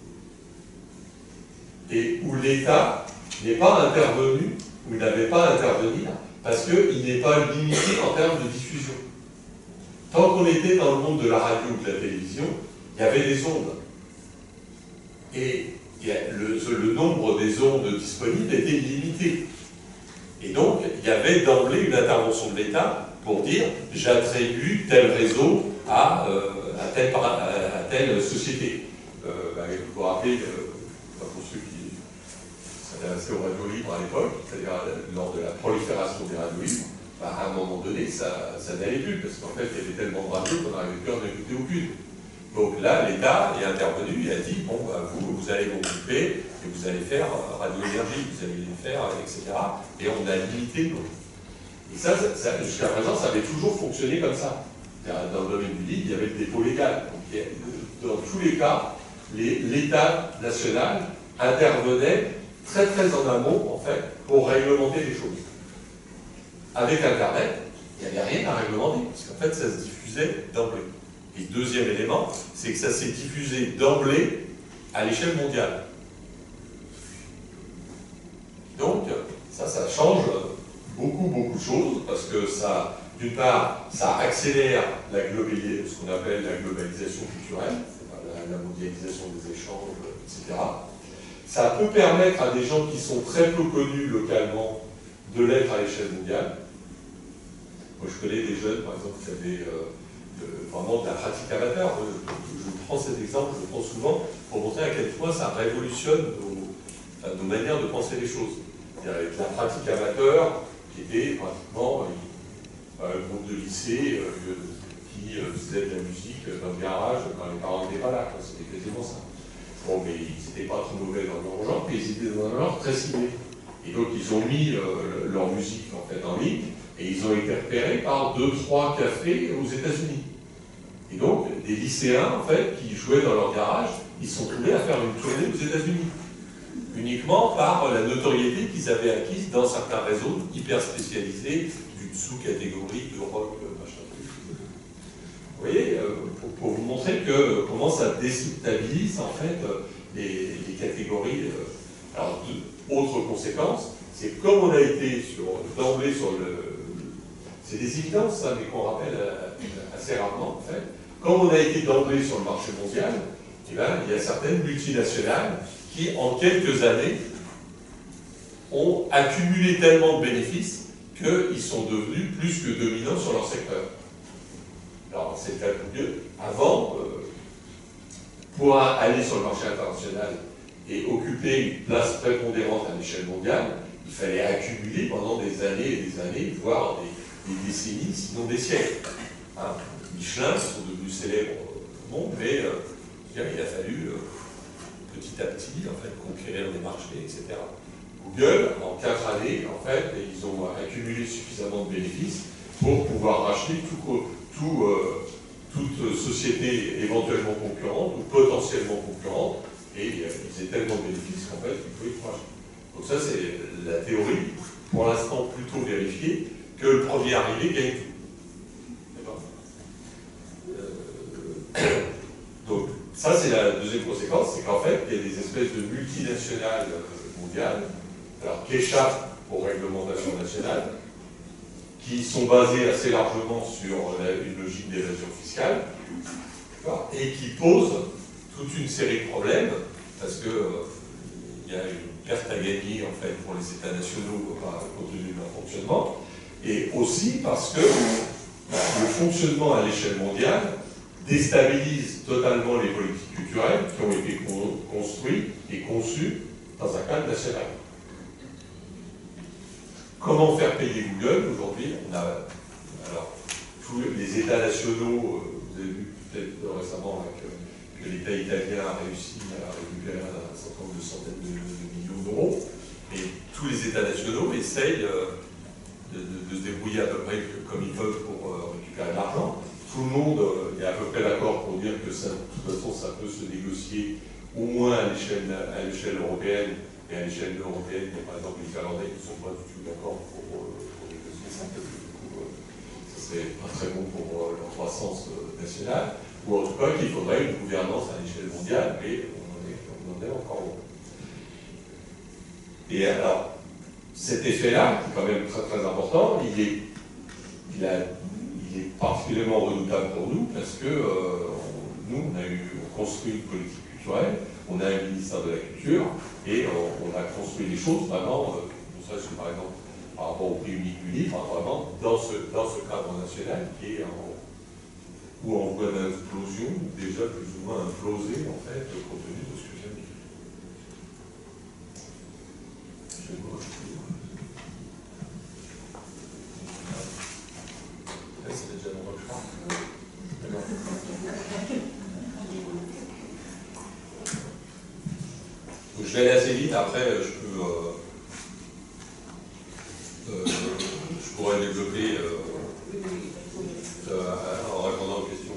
Et où l'État n'est pas intervenu, ou il n'avait pas à intervenir, parce qu'il n'est pas limité en termes de diffusion. Tant qu'on était dans le monde de la radio ou de la télévision, il y avait des ondes. Et le nombre des ondes disponibles était limité. Et donc, il y avait d'emblée une intervention de l'État pour dire « j'attribue tel réseau à telle société ». Vous vous rappelez, pour ceux qui s'intéressaient aux radios libres à l'époque, c'est-à-dire lors de la prolifération des radios libres, à un moment donné, ça n'allait plus, parce qu'en fait, il y avait tellement de radios qu'on n'arrivait plus à en écouter aucune. Donc là, l'État est intervenu, il a dit, bon, vous allez vous occuper, et vous allez faire Radio Énergie, vous allez les faire, etc. Et on a limité l'eau. Et ça jusqu'à présent, ça avait toujours fonctionné comme ça. Dans le domaine du livre, il y avait le dépôt légal. Donc, dans tous les cas, l'État national intervenait très très en amont, en fait, pour réglementer les choses. Avec Internet, il n'y avait rien à réglementer, parce qu'en fait, ça se diffusait d'emblée. Et deuxième élément, c'est que ça s'est diffusé d'emblée à l'échelle mondiale. Donc, ça change beaucoup de choses, parce que ça, d'une part, ça accélère ce qu'on appelle la globalisation culturelle, la mondialisation des échanges, etc. Ça peut permettre à des gens qui sont très peu connus localement de l'être à l'échelle mondiale. Moi, je connais des jeunes, par exemple, qui avaient vraiment de la pratique amateur. Je prends cet exemple, je le prends souvent, pour montrer à quel point ça révolutionne nos manières de penser les choses. Avec la pratique amateur, qui était pratiquement un groupe de lycée qui faisait de la musique dans le garage quand les parents n'étaient pas là. C'était quasiment ça. Bon, mais ils n'étaient pas trop mauvais dans leur genre, mais ils étaient dans un genre très ciblé. Et donc, ils ont mis leur musique en fait en ligne, et ils ont été repérés par 2-3 cafés aux États-Unis. Et donc, des lycéens, en fait, qui jouaient dans leur garage, ils se sont trouvés à faire une tournée aux États-Unis. Uniquement par la notoriété qu'ils avaient acquise dans certains réseaux hyper spécialisés, d'une sous-catégorie de rock, machin. Vous voyez, pour vous montrer comment ça déstabilise, en fait, les catégories. Alors, autre conséquence, c'est que comme on a été d'emblée sur c'est des évidences, ça, mais qu'on rappelle assez rarement, en fait. Comme on a été d'emblée sur le marché mondial, eh ben, il y a certaines multinationales qui, en quelques années, ont accumulé tellement de bénéfices qu'ils sont devenus plus que dominants sur leur secteur. Alors, c'est le cas de mieux. Avant, pour aller sur le marché international et occuper une place prépondérante à l'échelle mondiale, il fallait accumuler pendant des années et des années, voire des décennies, sinon des siècles. Hein, Michelin, qui sont devenus célèbres au monde, mais il a fallu petit à petit en fait, conquérir des marchés, etc. Google, en 4 années, en fait, ils ont accumulé suffisamment de bénéfices pour pouvoir racheter toute société éventuellement concurrente ou potentiellement concurrente, et ils faisaient tellement de bénéfices qu'en fait, ils pouvaient tout racheter. Donc ça, c'est la théorie, pour l'instant plutôt vérifiée, que le premier arrivé gagne tout. Donc, ça, c'est la deuxième conséquence, c'est qu'en fait, il y a des espèces de multinationales mondiales, alors qui échappent aux réglementations nationales, qui sont basées assez largement sur une logique d'évasion fiscale, et qui posent toute une série de problèmes, parce que il y a une perte à gagner en fait pour les États nationaux compte tenu de leur fonctionnement, et aussi parce que le fonctionnement à l'échelle mondiale déstabilise totalement les politiques culturelles qui ont été construites et conçues dans un cadre national. Comment faire payer Google aujourd'hui? On a alors tous les États nationaux, vous avez vu peut-être récemment que l'État italien a réussi à récupérer un certain nombre de centaines de millions d'euros, et tous les États nationaux essayent de se débrouiller à peu près comme ils peuvent pour récupérer de l'argent. Tout le monde est à peu près d'accord pour dire que ça, de toute façon, ça peut se négocier au moins à l'échelle européenne, et à l'échelle européenne, il y a par exemple les Irlandais qui ne sont pas du tout d'accord pour négocier ça, parce que du coup, ça serait pas très bon pour leur croissance nationale, ou en tout cas qu'il faudrait une gouvernance à l'échelle mondiale, mais on en est encore loin. Et alors, cet effet-là, qui est quand même très très important, il est particulièrement redoutable pour nous, parce que nous, on construit une politique culturelle, on a un ministère de la Culture, et on a construit les choses vraiment, ne serait-ce que par exemple par rapport au prix unique du livre, vraiment dans ce cadre national qui est où on voit d'inflosion, déjà plus ou moins implosé en fait, compte tenu de ce que j'ai dit. C'était déjà mon je crois. Donc, je vais aller assez vite, après je pourrais développer en répondant aux questions.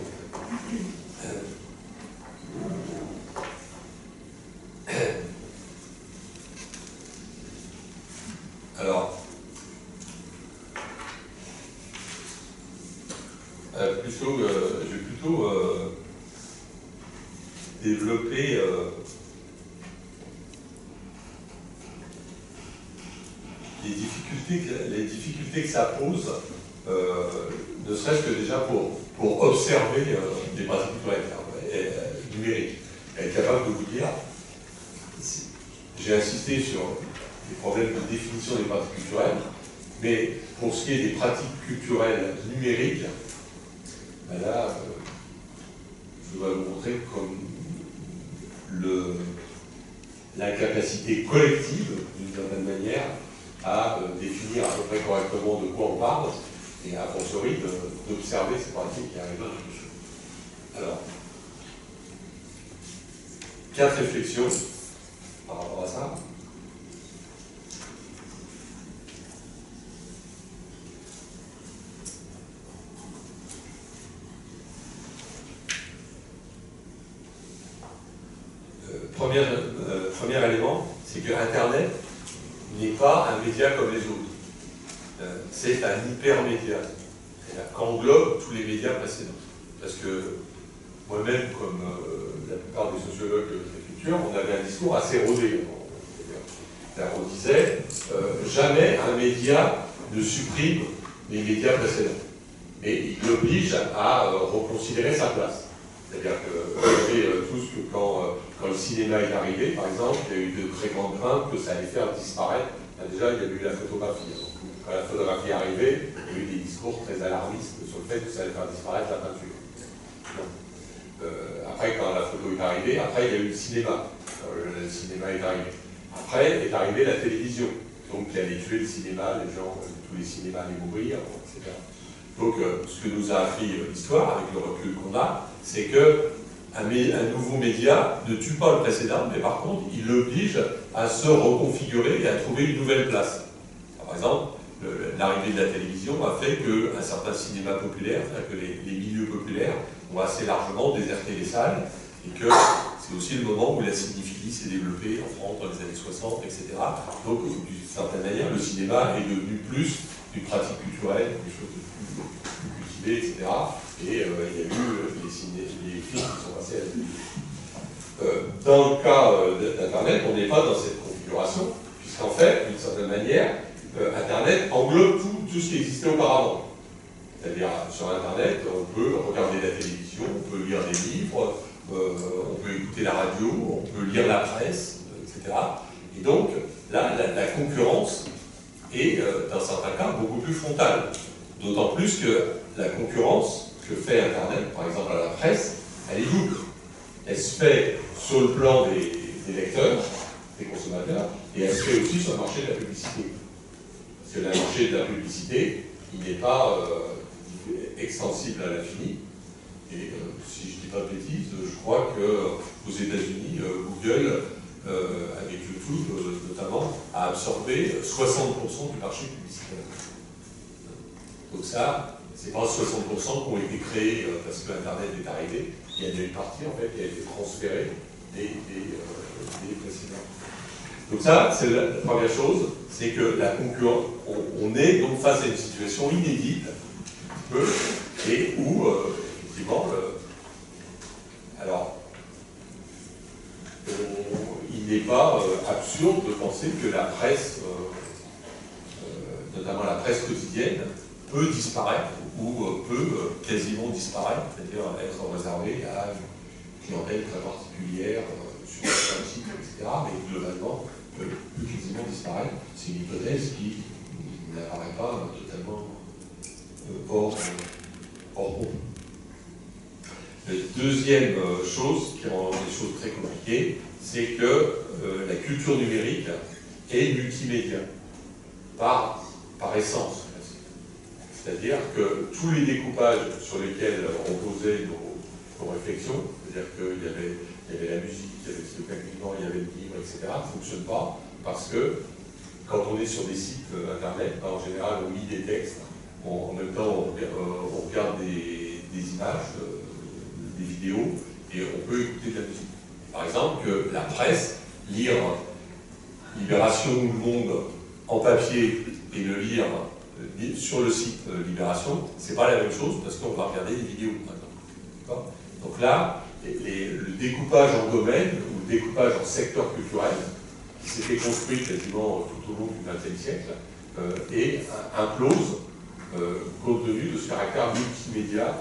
je vais plutôt développer les difficultés que ça pose, ne serait-ce que déjà pour observer des pratiques culturelles numériques. Être capable de vous dire, j'ai insisté sur les problèmes de définition des pratiques culturelles, mais pour ce qui est des pratiques culturelles numériques, ben là, je dois vous montrer comme l'incapacité collective, d'une certaine manière, à définir à peu près correctement de quoi on parle, et a fortiori d'observer ces pratiques qui arrivent à quelque chose. Alors, 4 réflexions par rapport à ça. Premier élément, c'est que Internet n'est pas un média comme les autres. C'est un hypermédia. Qu'englobe tous les médias précédents. Parce que moi-même, comme la plupart des sociologues de la culture, on avait un discours assez rodé. On disait jamais un média ne supprime les médias précédents. Mais il oblige à reconsidérer sa place. C'est-à-dire que vous savez tous que quand le cinéma est arrivé, par exemple, il y a eu de très grandes craintes que ça allait faire disparaître. Déjà, il y a eu la photographie. Quand la photographie est arrivée, il y a eu des discours très alarmistes sur le fait que ça allait faire disparaître la peinture. Après, quand la photo est arrivée, après il y a eu le cinéma. Le cinéma est arrivé. Après est arrivée la télévision. Donc, qui allait tuer le cinéma, les gens, tous les cinémas allaient mourir, etc. Donc, ce que nous a appris l'histoire, avec le recul qu'on a, c'est qu'un nouveau média ne tue pas le précédent, mais par contre, il l'oblige à se reconfigurer et à trouver une nouvelle place. Alors, par exemple, l'arrivée de la télévision a fait qu'un certain cinéma populaire, c'est-à-dire que les milieux populaires ont assez largement déserté les salles, et que c'est aussi le moment où la cinéphilie s'est développée en France dans les années 60, etc. Donc, d'une certaine manière, le cinéma est devenu plus une pratique culturelle, quelque chose de plus cultivé, etc. Et il y a eu les films qui sont passés à la télévision. Dans le cas d'Internet, on n'est pas dans cette configuration, puisqu'en fait, d'une certaine manière, Internet englobe tout ce qui existait auparavant. C'est-à-dire, sur Internet, on peut regarder la télévision, on peut lire des livres, on peut écouter la radio, on peut lire la presse, etc. Et donc, là, la concurrence est, dans certains cas, beaucoup plus frontale. D'autant plus que la concurrence que fait Internet, par exemple à la presse, elle est double. Elle se fait sur le plan des lecteurs, des consommateurs, et elle se fait aussi sur le marché de la publicité. Parce que le marché de la publicité, il n'est pas extensible à l'infini. Et si je ne dis pas de bêtises, je crois qu'aux États-Unis, Google, avec YouTube notamment, a absorbé 60% du marché publicitaire. Donc ça, c'est pas 60% qui ont été créés parce que Internet est arrivé. Il y a une partie en fait qui a été transférée des précédents. Donc ça, c'est la première chose, c'est que la concurrence, on est donc face à une situation inédite, et où, effectivement, alors, il n'est pas absurde de penser que la presse, notamment la presse quotidienne, peut disparaître, ou peut quasiment disparaître, c'est-à-dire être réservée à une clientèle très particulière, sur un site, etc., mais globalement, peut quasiment disparaître. C'est une hypothèse qui n'apparaît pas totalement hors compte. La deuxième chose qui rend les choses très compliquées, c'est que la culture numérique est multimédia, par essence. C'est-à-dire que tous les découpages sur lesquels on posait nos réflexions, c'est-à-dire qu'il y avait la musique, il y avait le calculement, il y avait le livre, etc., ne fonctionnent pas parce que quand on est sur des sites internet, en général on lit des textes, en même temps on regarde des images, des vidéos, et on peut écouter de la musique. Par exemple, que la presse, lire Libération ou Le Monde en papier et le lire sur le site Libération, c'est pas la même chose parce qu'on va regarder des vidéos, par exemple. Donc là, le découpage en domaine ou le découpage en secteur culturel, qui s'était construit quasiment tout au long du XXe siècle, et implose compte tenu de ce caractère multimédia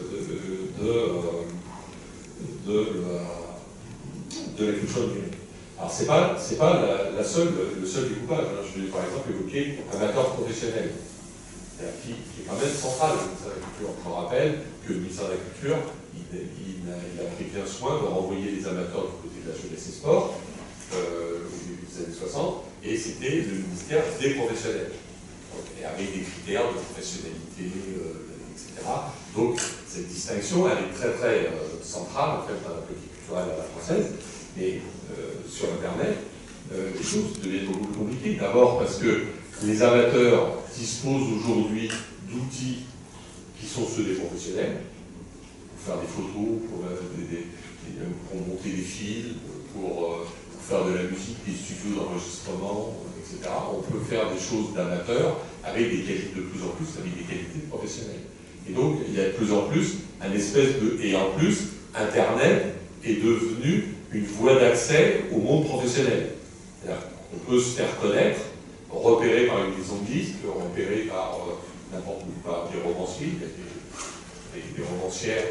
de la culture numérique. Alors c'est pas le seul découpage. Je vais par exemple évoquer amateur professionnel, qui est quand même central au ministère de la Culture. Je me rappelle que le ministère de la Culture, il a pris bien soin de renvoyer les amateurs du côté de la jeunesse et sport au début des années 60, et c'était le ministère des professionnels, et avec des critères de professionnalité, etc. Donc cette distinction, elle est très très centrale en fait dans la politique culturelle à la française. Mais sur Internet, les choses deviennent beaucoup plus compliquées. D'abord parce que les amateurs disposent aujourd'hui d'outils qui sont ceux des professionnels, pour faire des photos, pour monter des films, pour faire de la musique, des studios d'enregistrement, etc. On peut faire des choses d'amateurs avec des qualités de plus en plus, avec des qualités professionnelles. Et donc, il y a de plus en plus un espèce de... Et en plus, Internet est devenu une voie d'accès au monde professionnel. On peut se faire connaître, repéré par une maison de disques, repéré par n'importe où, par des romanciers, des romancières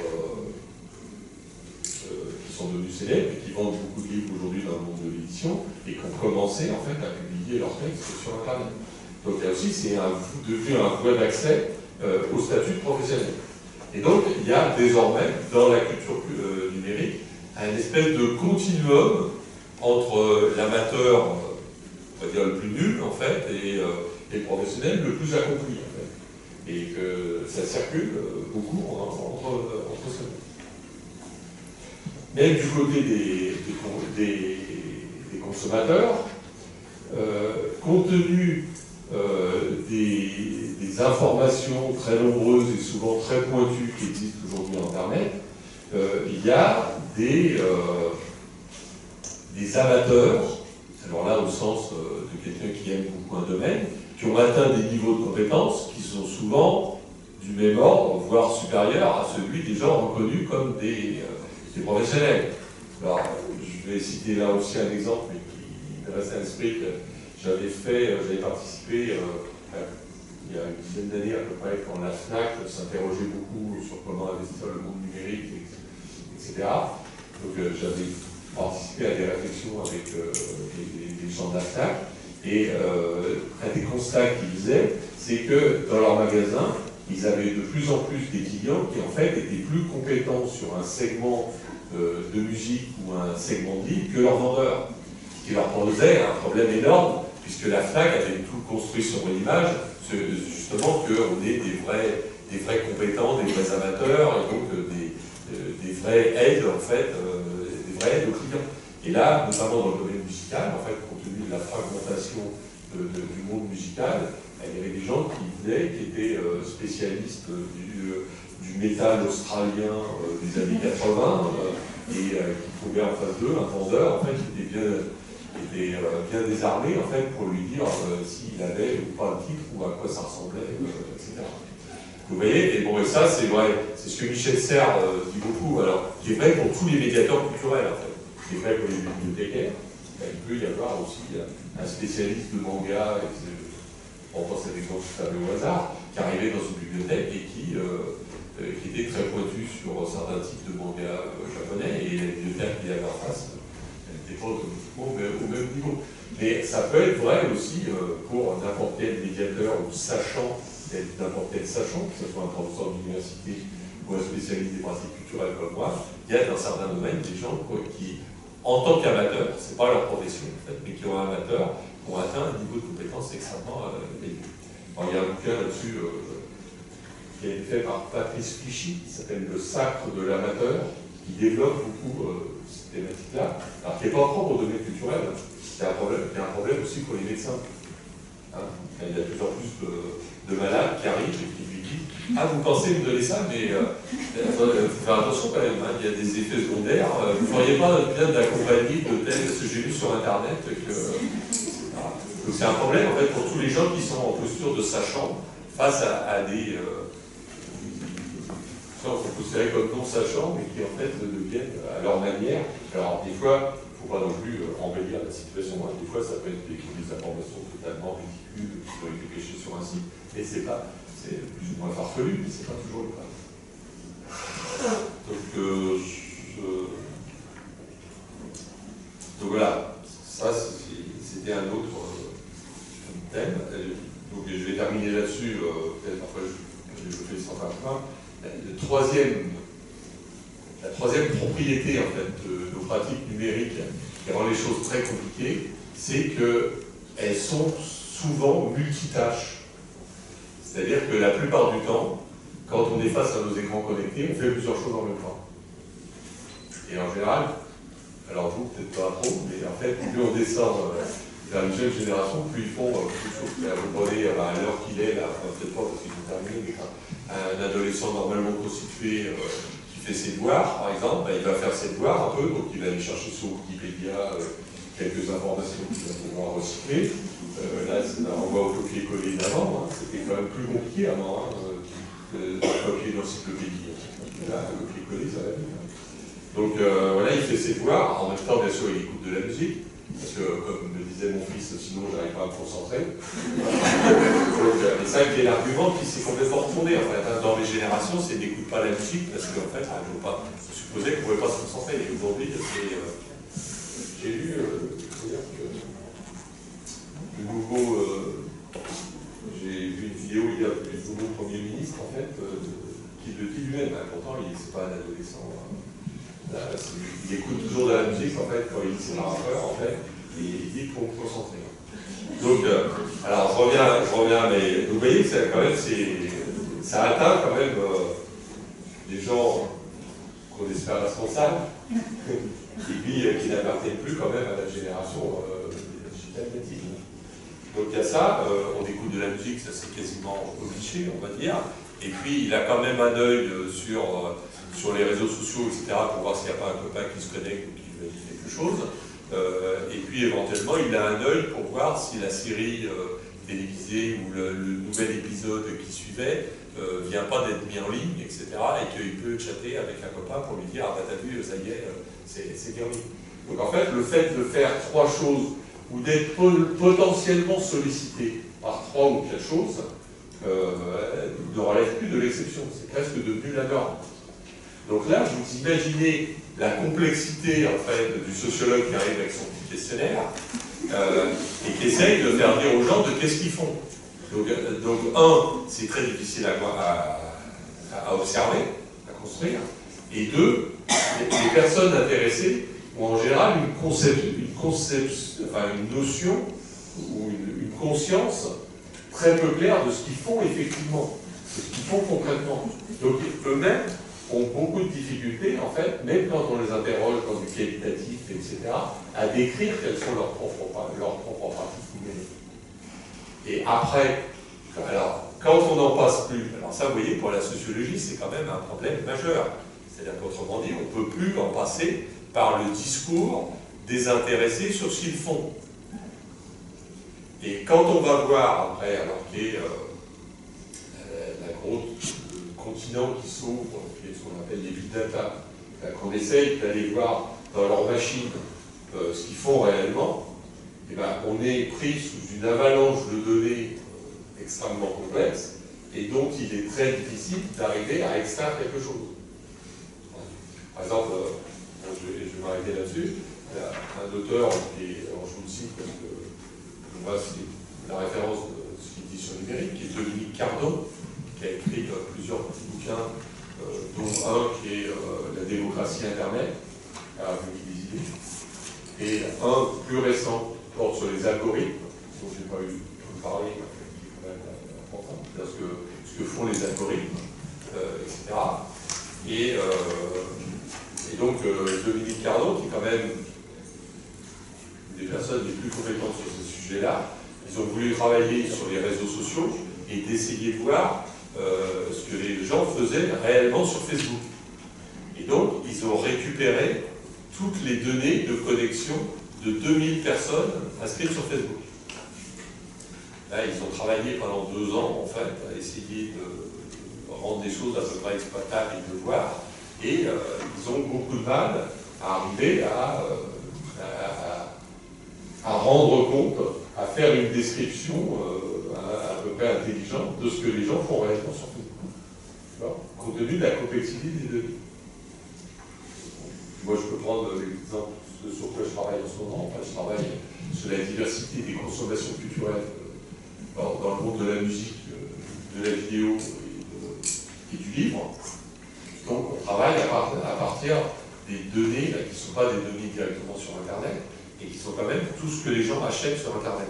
qui sont devenues célèbres et qui vendent beaucoup de livres aujourd'hui dans le monde de l'édition et qui ont commencé en fait à publier leurs textes sur Internet. Donc là aussi, c'est devenu un voie d'accès au statut professionnel. Et donc, il y a désormais, dans la culture numérique, un espèce de continuum entre l'amateur, on va dire le plus nul en fait, et le professionnel le plus accompli en fait. Et que ça circule beaucoup entre ces deux. Mais du côté des consommateurs, compte tenu des informations très nombreuses et souvent très pointues qui existent aujourd'hui en Internet, il y a des amateurs, alors là au sens de quelqu'un qui aime beaucoup un domaine, qui ont atteint des niveaux de compétences qui sont souvent du même ordre, voire supérieurs à celui des gens reconnus comme des professionnels. Alors, je vais citer là aussi un exemple mais qui me reste à l'esprit que j'avais participé il y a une dizaine d'années à peu près, quand la FNAC s'interrogeait beaucoup sur comment investir le monde numérique, etc. Donc j'avais participé à des réflexions avec les gens de la FNAC, et un des constats qu'ils faisaient, c'est que dans leur magasin, ils avaient de plus en plus des clients qui en fait étaient plus compétents sur un segment de musique ou un segment de livre que leurs vendeurs, ce qui leur posait un problème énorme, puisque la FNAC avait tout construit sur une image, justement qu'on est des vrais compétents, des vrais amateurs, et donc des vraies aides, en fait, des vraies aides aux clients. Et là, notamment dans le domaine musical, en fait, compte tenu de la fragmentation du monde musical, il y avait des gens qui venaient, qui étaient spécialistes du métal australien des années 80, et qui trouvaient en face d'eux un vendeur, en fait, qui était bien désarmé en fait, pour lui dire s'il avait ou pas le titre ou à quoi ça ressemblait, etc. Vous voyez, et bon, et ça c'est vrai, c'est ce que Michel Serres dit beaucoup, alors qui est vrai pour tous les médiateurs culturels en fait, qui est vrai pour les bibliothécaires, il peut y avoir aussi un spécialiste de manga, on pense à des gens tout à fait au hasard, qui arrivait dans une bibliothèque et qui était très pointu sur certains types de manga japonais, et la bibliothèque qu'il y avait en face, pas automatiquement au même niveau. Mais ça peut être vrai aussi pour n'importe quel médiateur ou sachant, n'importe quel sachant, que ce soit un professeur d'université ou un spécialiste des pratiques culturelles comme moi, il y a dans certains domaines des gens qui, en tant qu'amateurs, c'est pas leur profession en fait, mais qui ont un amateur, ont atteint un niveau de compétence extrêmement élevé. Alors, il y a un bouquin là-dessus qui a été fait par Patrice Fichy, qui s'appelle Le Sacre de l'amateur, qui développe beaucoup thématique-là, alors qui n'est pas propre au domaine culturel, c'est un problème aussi pour les médecins. Hein, il y a de plus en plus de malades qui arrivent et qui lui disent « Ah, vous pensez me donner ça, mais il faut faire attention quand même, hein, il y a des effets secondaires, vous ne feriez pas bien d'accompagner de tel, ce que j'ai lu sur Internet, que... » Donc c'est un problème en fait pour tous les gens qui sont en posture de sachant face à des gens qu'on considérait comme non sachants, mais qui en fait deviennent à leur manière. Alors des fois, il ne faut pas non plus embellir la situation. Hein. Des fois, ça peut être des informations totalement ridicules qui ont été cachées sur un site, mais c'est plus ou moins farfelu, mais c'est pas toujours le cas. Donc voilà, ça c'était un autre thème. Donc je vais terminer là-dessus, peut-être après je vais développer sans faire plein. La troisième propriété en fait, de nos pratiques numériques qui rend les choses très compliquées, c'est qu'elles sont souvent multitâches. C'est-à-dire que la plupart du temps, quand on est face à nos écrans connectés, on fait plusieurs choses en même temps. Et en général, alors vous, peut-être pas trop, mais en fait, plus on descend vers une jeune génération, plus ils font plus de choses. Vous prenez à l'heure qu'il est, là, peut-être pas parce qu'ils ont terminé, mais un adolescent normalement constitué qui fait ses devoirs, par exemple, il va faire ses devoirs un peu, donc il va aller chercher sur Wikipédia quelques informations qu'il va pouvoir recycler. Là, c'est un renvoi au copier-coller d'avant, hein. C'était quand même plus compliqué avant, copier l'encyclopédie. Là, copier-coller, ça va bien. Donc voilà, il fait ses devoirs. En même temps, bien sûr, il écoute de la musique, parce que, comme me disait mon fils, sinon j'arrive pas à me concentrer. Donc, et ça, qui est l'argument qui s'est complètement retourné. En fait, dans mes générations, c'est n'écoute pas la musique, parce qu'en fait, je supposais qu'on ne pouvait pas se concentrer. Et aujourd'hui, j'ai lu que le nouveau. J'ai vu une vidéo hier du nouveau Premier ministre, en fait, qui le dit lui-même. Pourtant, c'est pas un adolescent. Il écoute toujours de la musique, en fait, quand il dit c'est un rappeur, en fait, et il dit pour me concentrer. Donc, alors, je reviens, mais vous voyez que ça, quand même, ça atteint quand même des gens qu'on espère responsables, et puis qui n'appartiennent plus quand même à la génération digitale native. Donc il y a ça, on écoute de la musique, ça c'est quasiment obligé, on va dire. Et puis il a quand même un œil sur les réseaux sociaux, etc., pour voir s'il n'y a pas un copain qui se connecte ou qui lui dit quelque chose. Et puis éventuellement, il a un œil pour voir si la série télévisée ou le nouvel épisode qui suivait vient pas d'être mis en ligne, etc., et qu'il peut chatter avec un copain pour lui dire « Ah bah t'as vu, ça y est, c'est terminé ». Donc en fait, le fait de faire trois choses ou d'être potentiellement sollicité par trois ou quatre choses ne relève plus de l'exception, c'est presque devenu la norme. Donc là, vous imaginez la complexité en fait, du sociologue qui arrive avec son petit questionnaire et qui essaye de faire dire aux gens de qu'est-ce qu'ils font. Donc c'est très difficile à observer, à construire, et deux, les personnes intéressées ont en général une notion ou une conscience très peu claire de ce qu'ils font effectivement, de ce qu'ils font concrètement. Donc eux-mêmes ont beaucoup de difficultés, en fait, même quand on les interroge dans du qualitatif, etc., à décrire quelles sont leurs propres pratiques numériques. Et après, alors, quand on n'en passe plus, alors ça, vous voyez, pour la sociologie, c'est quand même un problème majeur. C'est-à-dire qu'autrement dit, on ne peut plus en passer par le discours désintéressé sur ce qu'ils font. Et quand on va voir, après, alors qu'il y a le continent qui s'ouvre, qui est ce qu'on appelle les big data, qu'on essaye d'aller voir dans leur machine ce qu'ils font réellement, et ben, on est pris sous une avalanche de données extrêmement complexes, et donc il est très difficile d'arriver à extraire quelque chose. Par exemple, je vais m'arrêter là-dessus, il y a un auteur, qui alors je vous le cite parce que moi c'est la référence de ce qu'il dit sur le numérique, qui est Dominique Cardon, qui a écrit plusieurs petits bouquins, dont un qui est La démocratie Internet, à Wikidata, et un plus récent qui porte sur les algorithmes, dont je n'ai pas eu à parler, mais qui est quand même important, parce que ce que font les algorithmes, etc. Et donc Dominique Cardon, qui est quand même une des personnes les plus compétentes sur ces sujets-là, ils ont voulu travailler sur les réseaux sociaux et d'essayer de voir ce que les gens faisaient réellement sur Facebook. Et donc, ils ont récupéré toutes les données de connexion de 2000 personnes inscrites sur Facebook. Là, ils ont travaillé pendant 2 ans, en fait, à essayer de rendre des choses à peu près exploitables et de voir. Et ils ont beaucoup de mal à arriver à rendre compte, à faire une description à peu près intelligente de ce que les gens font réellement sur Facebook. Compte tenu de la complexité des données. Moi, je peux prendre l'exemple de sur quoi je travaille en ce moment. Enfin, je travaille sur la diversité des consommations culturelles dans le monde de la musique, de la vidéo et du livre. Donc, on travaille à partir des données là, qui ne sont pas des données directement sur Internet, et qui sont quand même tout ce que les gens achètent sur Internet.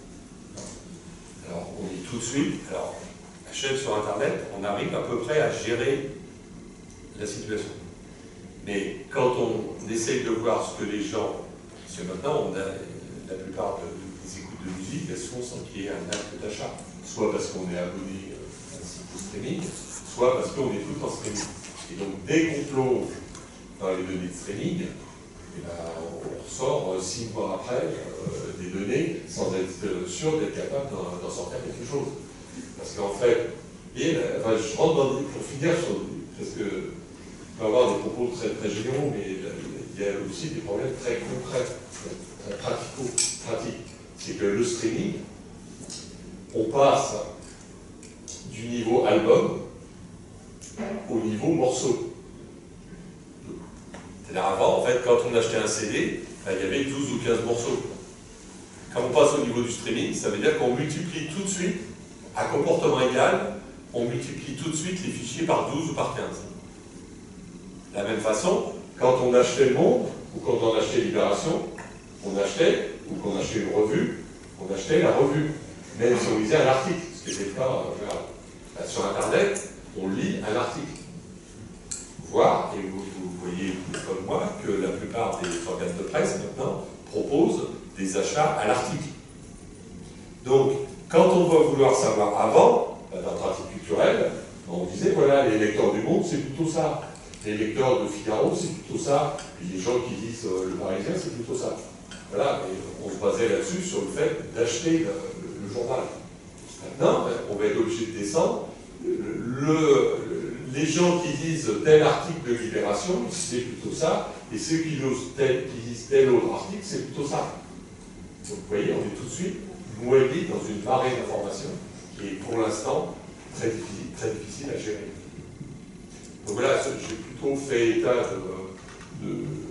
Alors, on dit tout de suite, alors, achètent sur Internet, on arrive à peu près à gérer la situation. Mais quand on essaye de voir ce que les gens, parce que maintenant, on a la plupart des écoutes de musique, elles sont sans qu'il y ait un acte d'achat, soit parce qu'on est abonné à un site de streaming, soit parce qu'on est tout en streaming. Et donc, dès qu'on plonge dans les données de streaming, et ben, on ressort 6 mois après des données sans être sûr d'être capable d'en sortir quelque chose. Parce qu'en fait, enfin, je rentre pour finir sur, parce que on peut avoir des propos très, très généraux, mais il y a aussi des problèmes très concrets, très pratiques. C'est que le streaming, on passe du niveau album au niveau morceau. C'est-à-dire avant, en fait, quand on achetait un CD, ben, il y avait 12 ou 15 morceaux. Quand on passe au niveau du streaming, ça veut dire qu'on multiplie tout de suite, à comportement égal, on multiplie tout de suite les fichiers par 12 ou par 15. De la même façon, quand on achetait Le Monde, ou quand on achetait Libération, on achetait, ou qu'on achetait une revue, on achetait la revue. Même si on lisait un article, ce qui était le cas sur Internet, on lit un article. Voir, et vous voyez comme moi que la plupart des organes de presse maintenant proposent des achats à l'article. Donc, quand on va vouloir savoir avant, dans la pratique culturelle, on disait voilà, les lecteurs du Monde, c'est plutôt ça. Les lecteurs de Figaro, c'est plutôt ça. Puis les gens qui lisent Le Parisien, c'est plutôt ça. Voilà, et on se basait là-dessus sur le fait d'acheter le journal. Maintenant, on va être obligé de descendre. Les gens qui disent tel article de Libération, c'est plutôt ça, et ceux qui disent tel autre article, c'est plutôt ça. Donc vous voyez, on est tout de suite noyé dans une marée d'informations qui est pour l'instant très difficile à gérer. Donc voilà, j'ai plutôt fait état de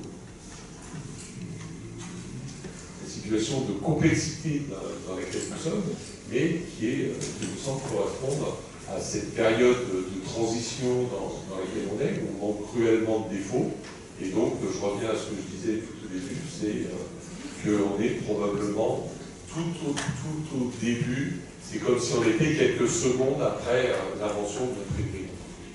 situation de complexité dans laquelle nous sommes, mais qui me semble correspondre à cette période de transition dans laquelle on est, où on manque cruellement de défauts. Et donc, je reviens à ce que je disais tout au début, c'est qu'on est probablement tout au début, c'est comme si on était quelques secondes après l'invention de notre épée.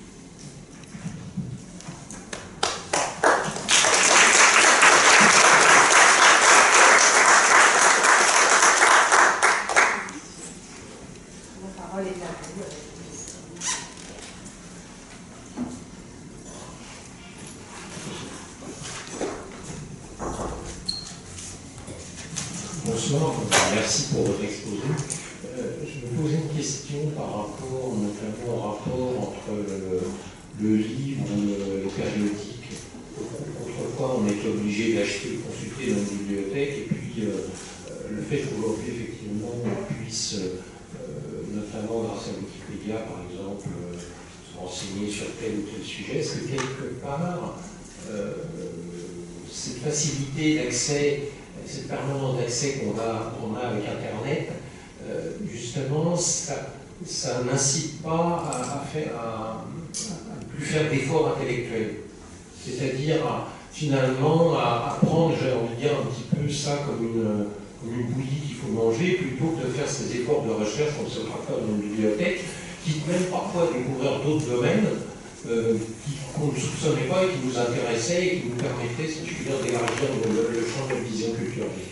Bonsoir, merci pour votre exposé. Je me posais une question par rapport notamment au rapport entre le livre et le périodique. Autrefois, on était obligé d'acheter, de consulter dans une bibliothèque, et puis le fait qu'aujourd'hui, effectivement, on puisse, notamment grâce à Wikipédia, par exemple, se renseigner sur tel ou tel sujet, est-ce que quelque part, cette facilité d'accès, cette permanence d'accès qu'on a avec Internet, justement, ça n'incite pas à plus faire d'efforts intellectuels. C'est-à-dire, finalement, à prendre, j'ai envie de dire, un petit peu ça comme une bouillie qu'il faut manger, plutôt que de faire ces efforts de recherche qu'on ne se fera pas dans une bibliothèque, qui même parfois découvrir d'autres domaines qu'on ne soupçonnait pas et qui nous intéressaient et qui nous permettaient, si je puis dire, d'élargir le champ de vision culturelle.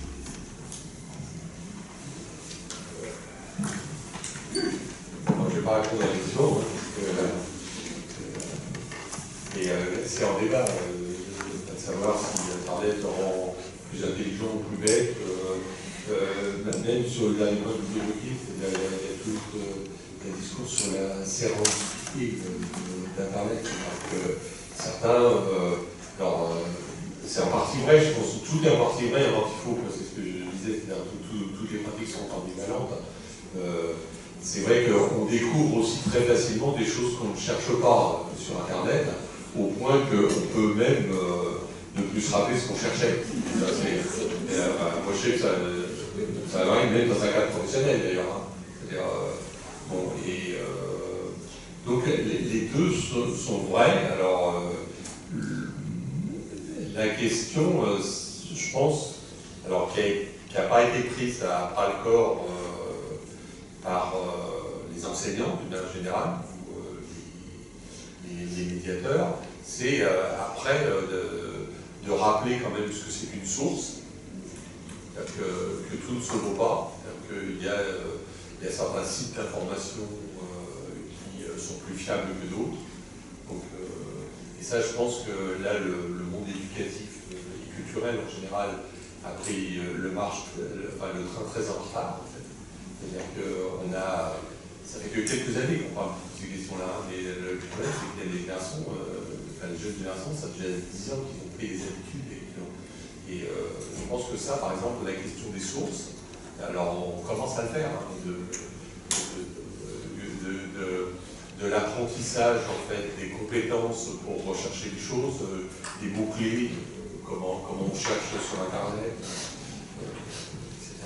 Je ne vais pas répondre à la question, et c'est en débat de savoir si Internet rend plus intelligent ou plus bête. même sur le dernier point que vous évoquiez, il y a tout un discours sur la sérendipité d'Internet. Certains, c'est en partie vrai, je pense que tout est en partie vrai et en partie faux, c'est ce que je disais, c'est-à-dire toutes les pratiques sont ambivalentes. C'est vrai qu'on découvre aussi très facilement des choses qu'on ne cherche pas sur Internet, au point qu'on peut même ne plus se rappeler ce qu'on cherchait. Moi je sais que ça arrive même dans un cadre professionnel d'ailleurs. Donc les deux sont vrais. Alors la question, je pense, alors qui n'a pas été prise à bras le corps par les enseignants d'une manière générale, ou les médiateurs, c'est après de rappeler quand même ce que c'est qu'une source, que tout ne se vaut pas, qu'il y a certains sites d'information qui sont plus fiables que d'autres. Et ça, je pense que là, le monde éducatif et culturel en général a pris le train très en retard, en fait. C'est-à-dire qu'on a, ça fait que quelques années qu'on parle de ces questions-là, mais le problème, c'est qu'il y a des garçons, les jeunes garçons, ça fait déjà 10 ans qu'ils ont pris des habitudes. Et je pense que ça, par exemple, la question des sources, alors on commence à le faire, hein, de l'apprentissage en fait, des compétences pour rechercher des choses, des mots-clés, comment on cherche sur Internet, etc.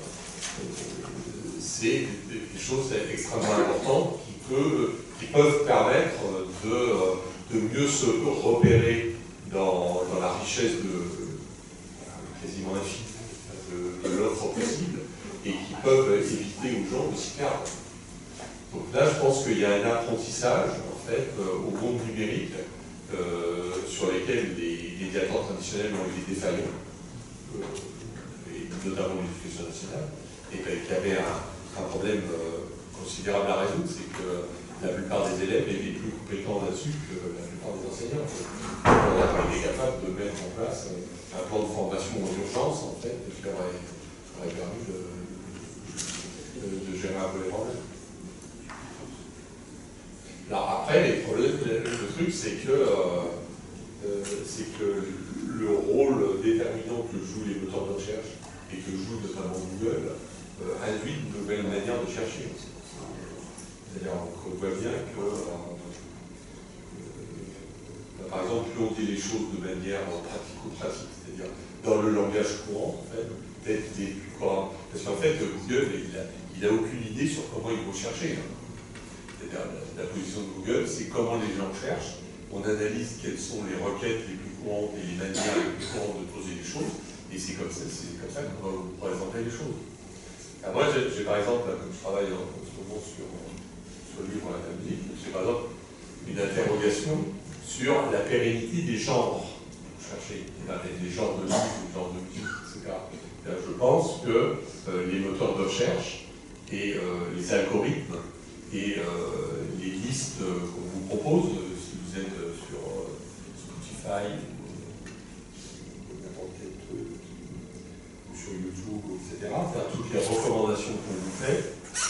C'est des choses extrêmement importantes qui peuvent permettre de mieux se repérer dans la richesse quasiment infinie de l'offre possible et qui peuvent éviter aux gens de s'y perdre. Donc là, je pense qu'il y a un apprentissage en fait, au monde numérique sur lesquels les médiateurs traditionnels ont été défaillants, et notamment l'éducation nationale, et qui avaient un problème considérable à résoudre, c'est que la plupart des élèves étaient plus compétents là-dessus que la plupart des enseignants. On n'a pas été capable de mettre en place un plan de formation en urgence, en fait, qui aurait permis de gérer un peu les problèmes. Alors après, le truc, c'est que le rôle déterminant que jouent les moteurs de recherche et que joue notamment Google induit une nouvelle manière de chercher. C'est-à-dire qu'on voit bien que, par exemple, plus on dit les choses de manière pratico-pratique, c'est-à-dire dans le langage courant, en fait, d'être des plus courants. Parce qu'en fait, Google, il n'a aucune idée sur comment il faut chercher. Hein. C'est-à-dire, la position de Google, c'est comment les gens cherchent. On analyse quelles sont les requêtes les plus courantes et les manières les plus courantes de poser les choses, et c'est comme ça qu'on va vous présenter les choses. Alors moi, j'ai par exemple, là, comme je travaille en ce moment sur le livre à la musique, j'ai par exemple une interrogation sur la pérennité des genres. Chercher les genres de livres, les genres de musique, etc. Je pense que les moteurs de recherche et les algorithmes et les listes qu'on vous propose, si vous êtes sur Spotify ou n'importe quel truc, ou sur YouTube, etc., toutes les recommandations qu'on vous fait,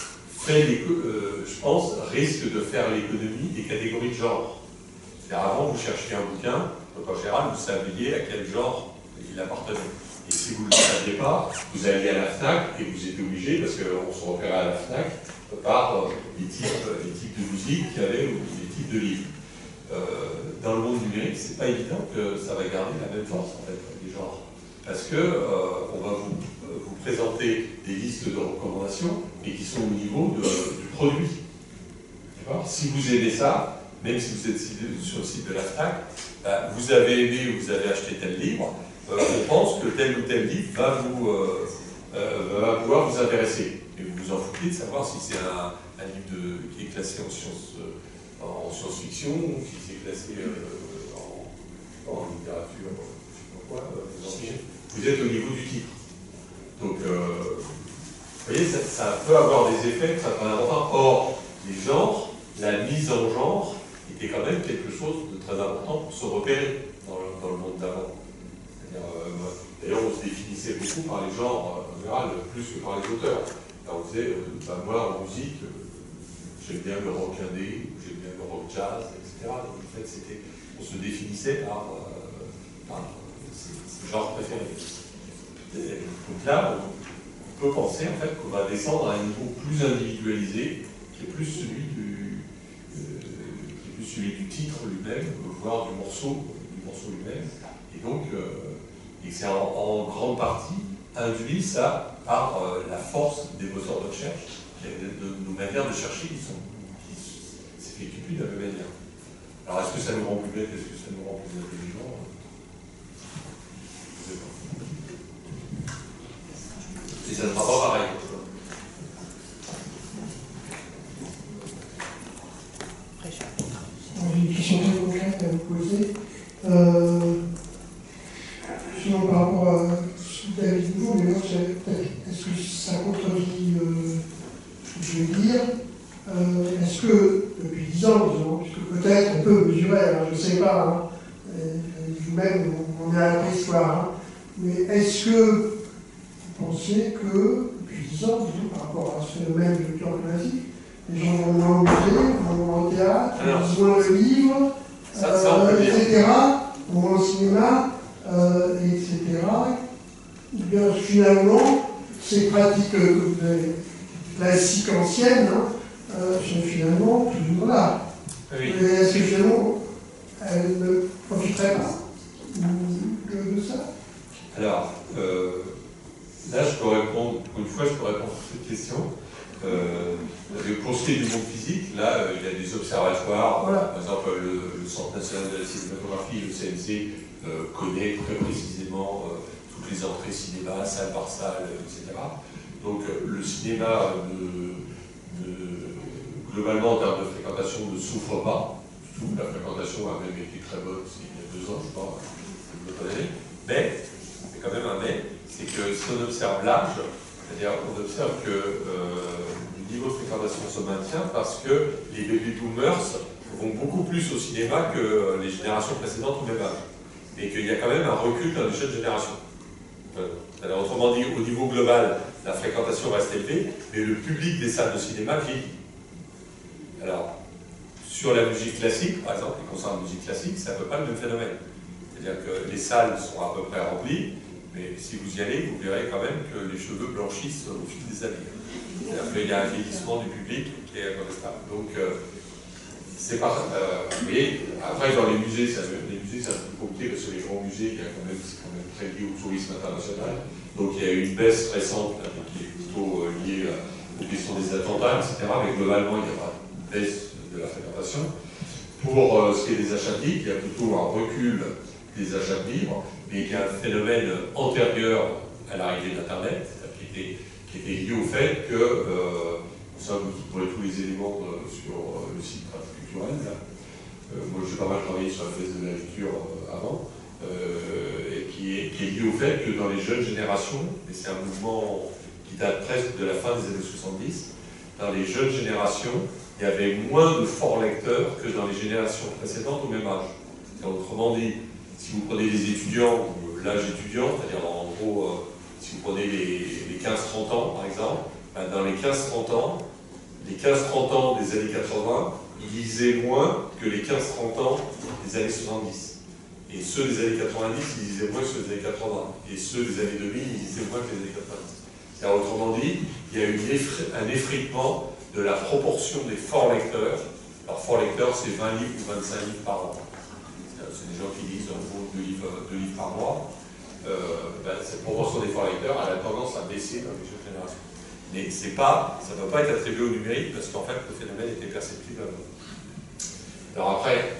je pense, risque de faire l'économie des catégories de genre. Avant, vous cherchiez un bouquin, donc en général, vous saviez à quel genre il appartenait. Et si vous ne le saviez pas, vous alliez à la FNAC et vous étiez obligé, parce qu'on se repérait à la FNAC, par les types de musique qu'il y avait ou les types de livres. Dans le monde numérique, c'est pas évident que ça va garder la même force, en fait, les genres. Parce que on va vous présenter des listes de recommandations et qui sont au niveau du produit. Si vous aimez ça, même si vous êtes sur le site de la FNAC, vous avez aimé ou vous avez acheté tel livre, on pense que tel ou tel livre va pouvoir vous intéresser. Et vous vous en foutez de savoir si c'est un livre qui est classé en science-fiction ou qui est classé en littérature, je sais pas quoi, vous êtes au niveau du titre. Donc, vous voyez, ça peut avoir des effets très importants. Or, les genres, la mise en genre, était quand même quelque chose de très important pour se repérer dans le monde d'avant. D'ailleurs, on se définissait beaucoup par les genres, en général, plus que par les auteurs. Alors, on disait, moi, en musique, j'aime bien le rock indé, j'aime bien le rock jazz, etc. Donc, en fait, on se définissait par ces genres préférés. Donc là, on peut penser en fait qu'on va descendre à un niveau plus individualisé, qui est plus celui du titre lui-même, voire du morceau lui-même. Et donc, et c'est en grande partie induit ça par la force des moteurs de recherche, de nos manières de chercher qui s'effectuent plus de la même manière. Alors, est-ce que ça nous rend plus bêtes, est-ce que ça nous rend plus intelligents? Je sais pas. Et ça ne sera pas pareil. J'ai une question très concrète à vous poser. Justement par rapport à ce que David dit, mais moi, est-ce que ça contredit ce que je vais dire? Est-ce que, depuis 10 ans, disons, puisque peut-être on peut mesurer, alors je ne sais pas, hein, vous-même, on est à la préhistoire, hein, mais est-ce que vous pensez que, depuis 10 ans, disons, par rapport à ce phénomène de culture classique, les gens vont moins au musée, vont moins au théâtre, vont moins le livre, etc., vont moins au cinéma, etc. Et bien, finalement, ces pratiques classiques anciennes sont finalement toujours là. Oui. Est-ce que finalement, elles ne profiteraient pas de ça? Alors, là, je peux répondre, pour une fois, je peux répondre à cette question. Pour ce qui est du monde physique, là, il y a des observatoires, voilà. Par exemple, le Centre national de la cinématographie, le CNC, connaît très précisément toutes les entrées cinéma, salle par salle, etc. Donc, le cinéma, globalement, en termes de fréquentation, ne souffre pas. Surtout, la fréquentation a même été très bonne il y a 2 ans, je crois, mais, c'est quand même un mais, c'est que si on observe l'âge, c'est-à-dire qu'on observe que le niveau de fréquentation se maintient parce que les baby boomers vont beaucoup plus au cinéma que les générations précédentes au même âge. Et qu'il y a quand même un recul dans les jeunes générations. Alors, autrement dit, au niveau global, la fréquentation reste élevée, mais le public des salles de cinéma vieillit. Alors, sur la musique classique, par exemple, les concerts de musique classique, c'est à peu près le même phénomène. C'est-à-dire que les salles sont à peu près remplies, mais si vous y allez, vous verrez quand même que les cheveux blanchissent au fil des années. C'est-à-dire qu'il y a un vieillissement du public qui est incontestable. Donc, c'est pas. Mais après, dans les musées, c'est un peu plus compliqué parce que les grands musées, c'est quand même très lié au tourisme international. Donc, il y a eu une baisse récente qui est plutôt liée aux questions des attentats, etc. Mais globalement, il y aura une baisse de la fréquentation. Pour ce qui est des achats de livres, il y a plutôt un recul des achats de livres, mais il y a un phénomène antérieur à l'arrivée d'Internet, qui était lié au fait que, ça vous trouverez tous les éléments sur le site Pratique Culturelle. Moi j'ai pas mal travaillé sur la thèse de la lecture avant, et qui est lié au fait que dans les jeunes générations, et c'est un mouvement qui date presque de la fin des années 70, dans les jeunes générations, il y avait moins de forts lecteurs que dans les générations précédentes au même âge. Autrement dit, si vous prenez des étudiants, l'âge étudiant, c'est-à-dire en gros, si vous prenez les 15-30 ans par exemple, ben dans les 15-30 ans, les 15-30 ans des années 80, ils lisaient moins que les 15-30 ans des années 70. Et ceux des années 90, ils lisaient moins que ceux des années 80. Et ceux des années 2000, ils lisaient moins que les années 90. C'est-à-dire, autrement dit, il y a eu un effritement de la proportion des forts lecteurs. Alors, forts lecteurs, c'est 20 livres ou 25 livres par an. C'est des gens qui lisent en gros 2 livres par mois. Cette proportion des forts lecteurs a la tendance à baisser dans les jeunes générations. Mais ça ne doit pas être attribué au numérique parce qu'en fait, le phénomène était perceptible avant. Alors après,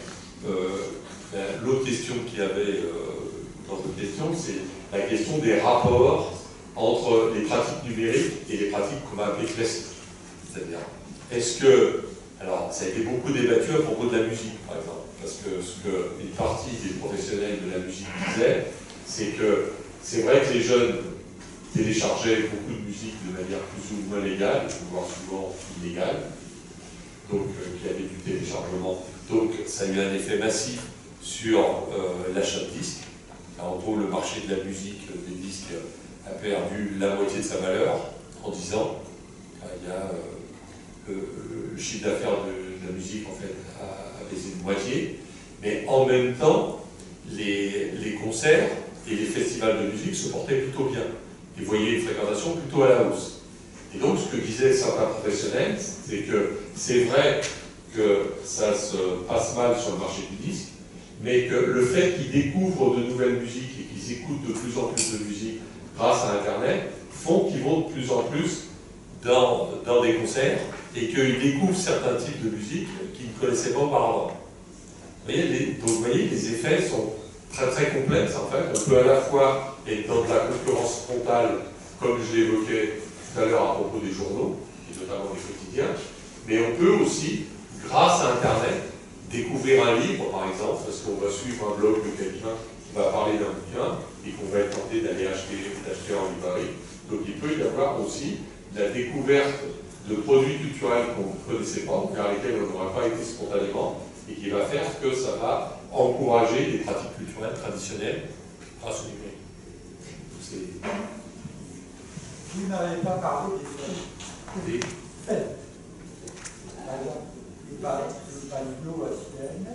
l'autre question qu'il y avait dans cette question, c'est la question des rapports entre les pratiques numériques et les pratiques qu'on va appeler classiques. C'est-à-dire, est-ce que... Alors, ça a été beaucoup débattu à propos de la musique, par exemple, parce que ce qu'une partie des professionnels de la musique disaient, c'est que c'est vrai que les jeunes téléchargeaient beaucoup de musique de manière plus ou moins légale, voire souvent illégale, donc qu'il y avait du téléchargement. Donc, ça a eu un effet massif sur l'achat de disques. En gros, le marché de la musique, des disques, a perdu la moitié de sa valeur en 10 ans. Il y a le chiffre d'affaires de la musique, en fait, a baissé de moitié. Mais en même temps, les concerts et les festivals de musique se portaient plutôt bien. Et vous voyez une fréquentation plutôt à la hausse. Et donc, ce que disaient certains professionnels, c'est que c'est vrai que ça se passe mal sur le marché du disque, mais que le fait qu'ils découvrent de nouvelles musiques et qu'ils écoutent de plus en plus de musique grâce à Internet font qu'ils vont de plus en plus dans des concerts et qu'ils découvrent certains types de musique qu'ils ne connaissaient pas auparavant. Donc, vous voyez, les effets sont très très complexes en fait. On peut à la fois être dans de la concurrence frontale, comme je l'évoquais tout à l'heure à propos des journaux, et notamment des quotidiens, mais on peut aussi, grâce à Internet, découvrir un livre, par exemple, parce qu'on va suivre un blog de quelqu'un qui va parler d'un bouquin et qu'on va être tenté d'aller acheter en librairie. Donc il peut y avoir aussi la découverte de produits culturels qu'on ne connaissait pas, vers lesquels on n'aurait pas été spontanément, et qui va faire que ça va encourager des pratiques culturelles traditionnelles grâce au numérique. Vous n'avez pas parlé des fêtes. Par exemple, le Palio à Sienne.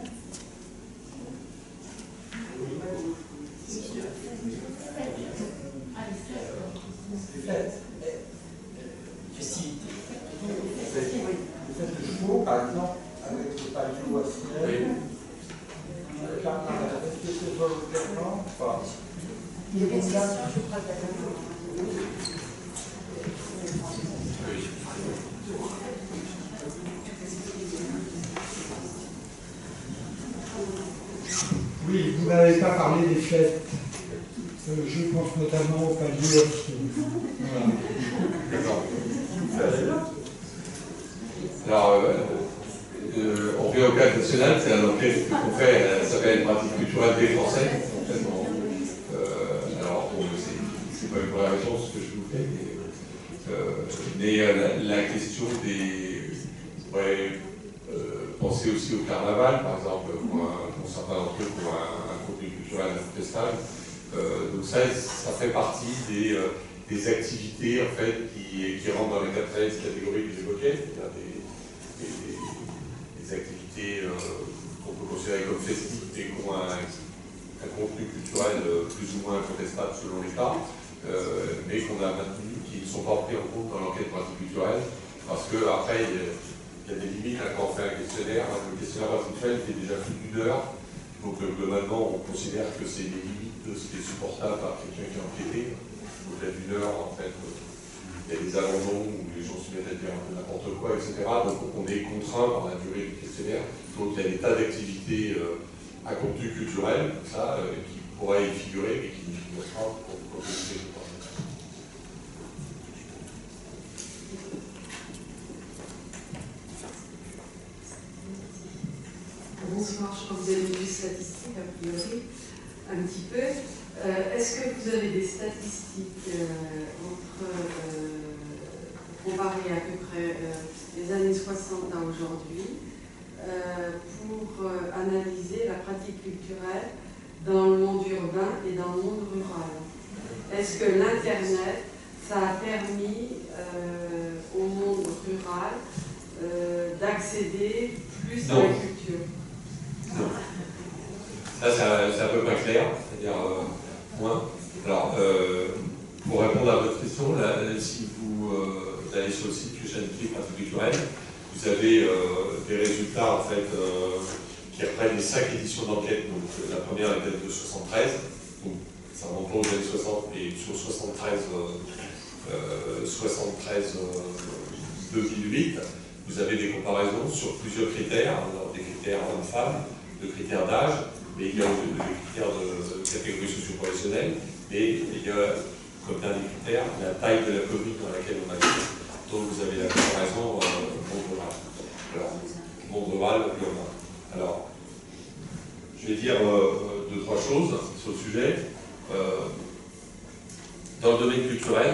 Les fêtes. Festivités. Les fêtes de chevaux, par exemple, avec le Palio à Sienne. Est-ce que c'est volontairement ou pas? Il y a des questions, je crois que Oui, vous n'avez pas parlé des fêtes. Je pense notamment au Palio. Voilà. D'accord. Alors, on revient au cadre national, c'est un enquête qu'on fait, elle s'appelle Pratique culturelle des Français. En fait, alors, bon, c'est pas une vraie réponse ce que je vous fais, mais la question des. Pensez aussi au carnaval, par exemple, pour certains d'entre eux, pour un contenu culturel incontestable. Donc ça fait partie des activités en fait, qui rentrent dans les 13 catégories que j'évoquais, c'est-à-dire des activités qu'on peut considérer comme festives et qui ont un contenu culturel plus ou moins incontestable selon les cas, mais qu'on a maintenu, qui ne sont pas pris en compte dans l'enquête pratique culturelle, parce qu'après, il y a des limites quand on fait un questionnaire. Le questionnaire intellectuel fait déjà plus d'1 heure. Donc globalement, on considère que c'est les limites de ce qui est supportable par quelqu'un qui a enquêté. Au-delà d'1 heure, en fait, il y a des abandons où les gens se mettent à dire un peu n'importe quoi, etc. Donc on est contraint par la durée du questionnaire. Donc il y a des tas d'activités à contenu culturel, comme ça, qui pourraient y figurer, mais qui ne figurent pas pour compléter le temps. Bonsoir, je crois que vous avez vu statistiques a priori, un petit peu. Est-ce que vous avez des statistiques pour comparer à peu près les années 60 à aujourd'hui pour analyser la pratique culturelle dans le monde urbain et dans le monde rural? Est-ce que l'Internet, ça a permis au monde rural d'accéder plus à la culture? Ça, c'est un peu pas clair, c'est-à-dire point. Alors, pour répondre à votre question, là, si vous allez sur le site Scientifique Pratique Culturelle, vous avez des résultats en fait qui reprennent les 5 éditions d'enquête. Donc la première est de 73, donc ça remonte aux années 60 et sur 73 2008. Vous avez des comparaisons sur plusieurs critères, alors des critères hommes-femmes, de critères d'âge, mais il y a des critères de catégorie socio-professionnelle, et il y a comme dernier critère la taille de la commune dans laquelle on habite. Donc vous avez la comparaison monde rural. Alors, monde rural, urbain. Alors, je vais dire 2-3 choses sur le sujet. Dans le domaine culturel,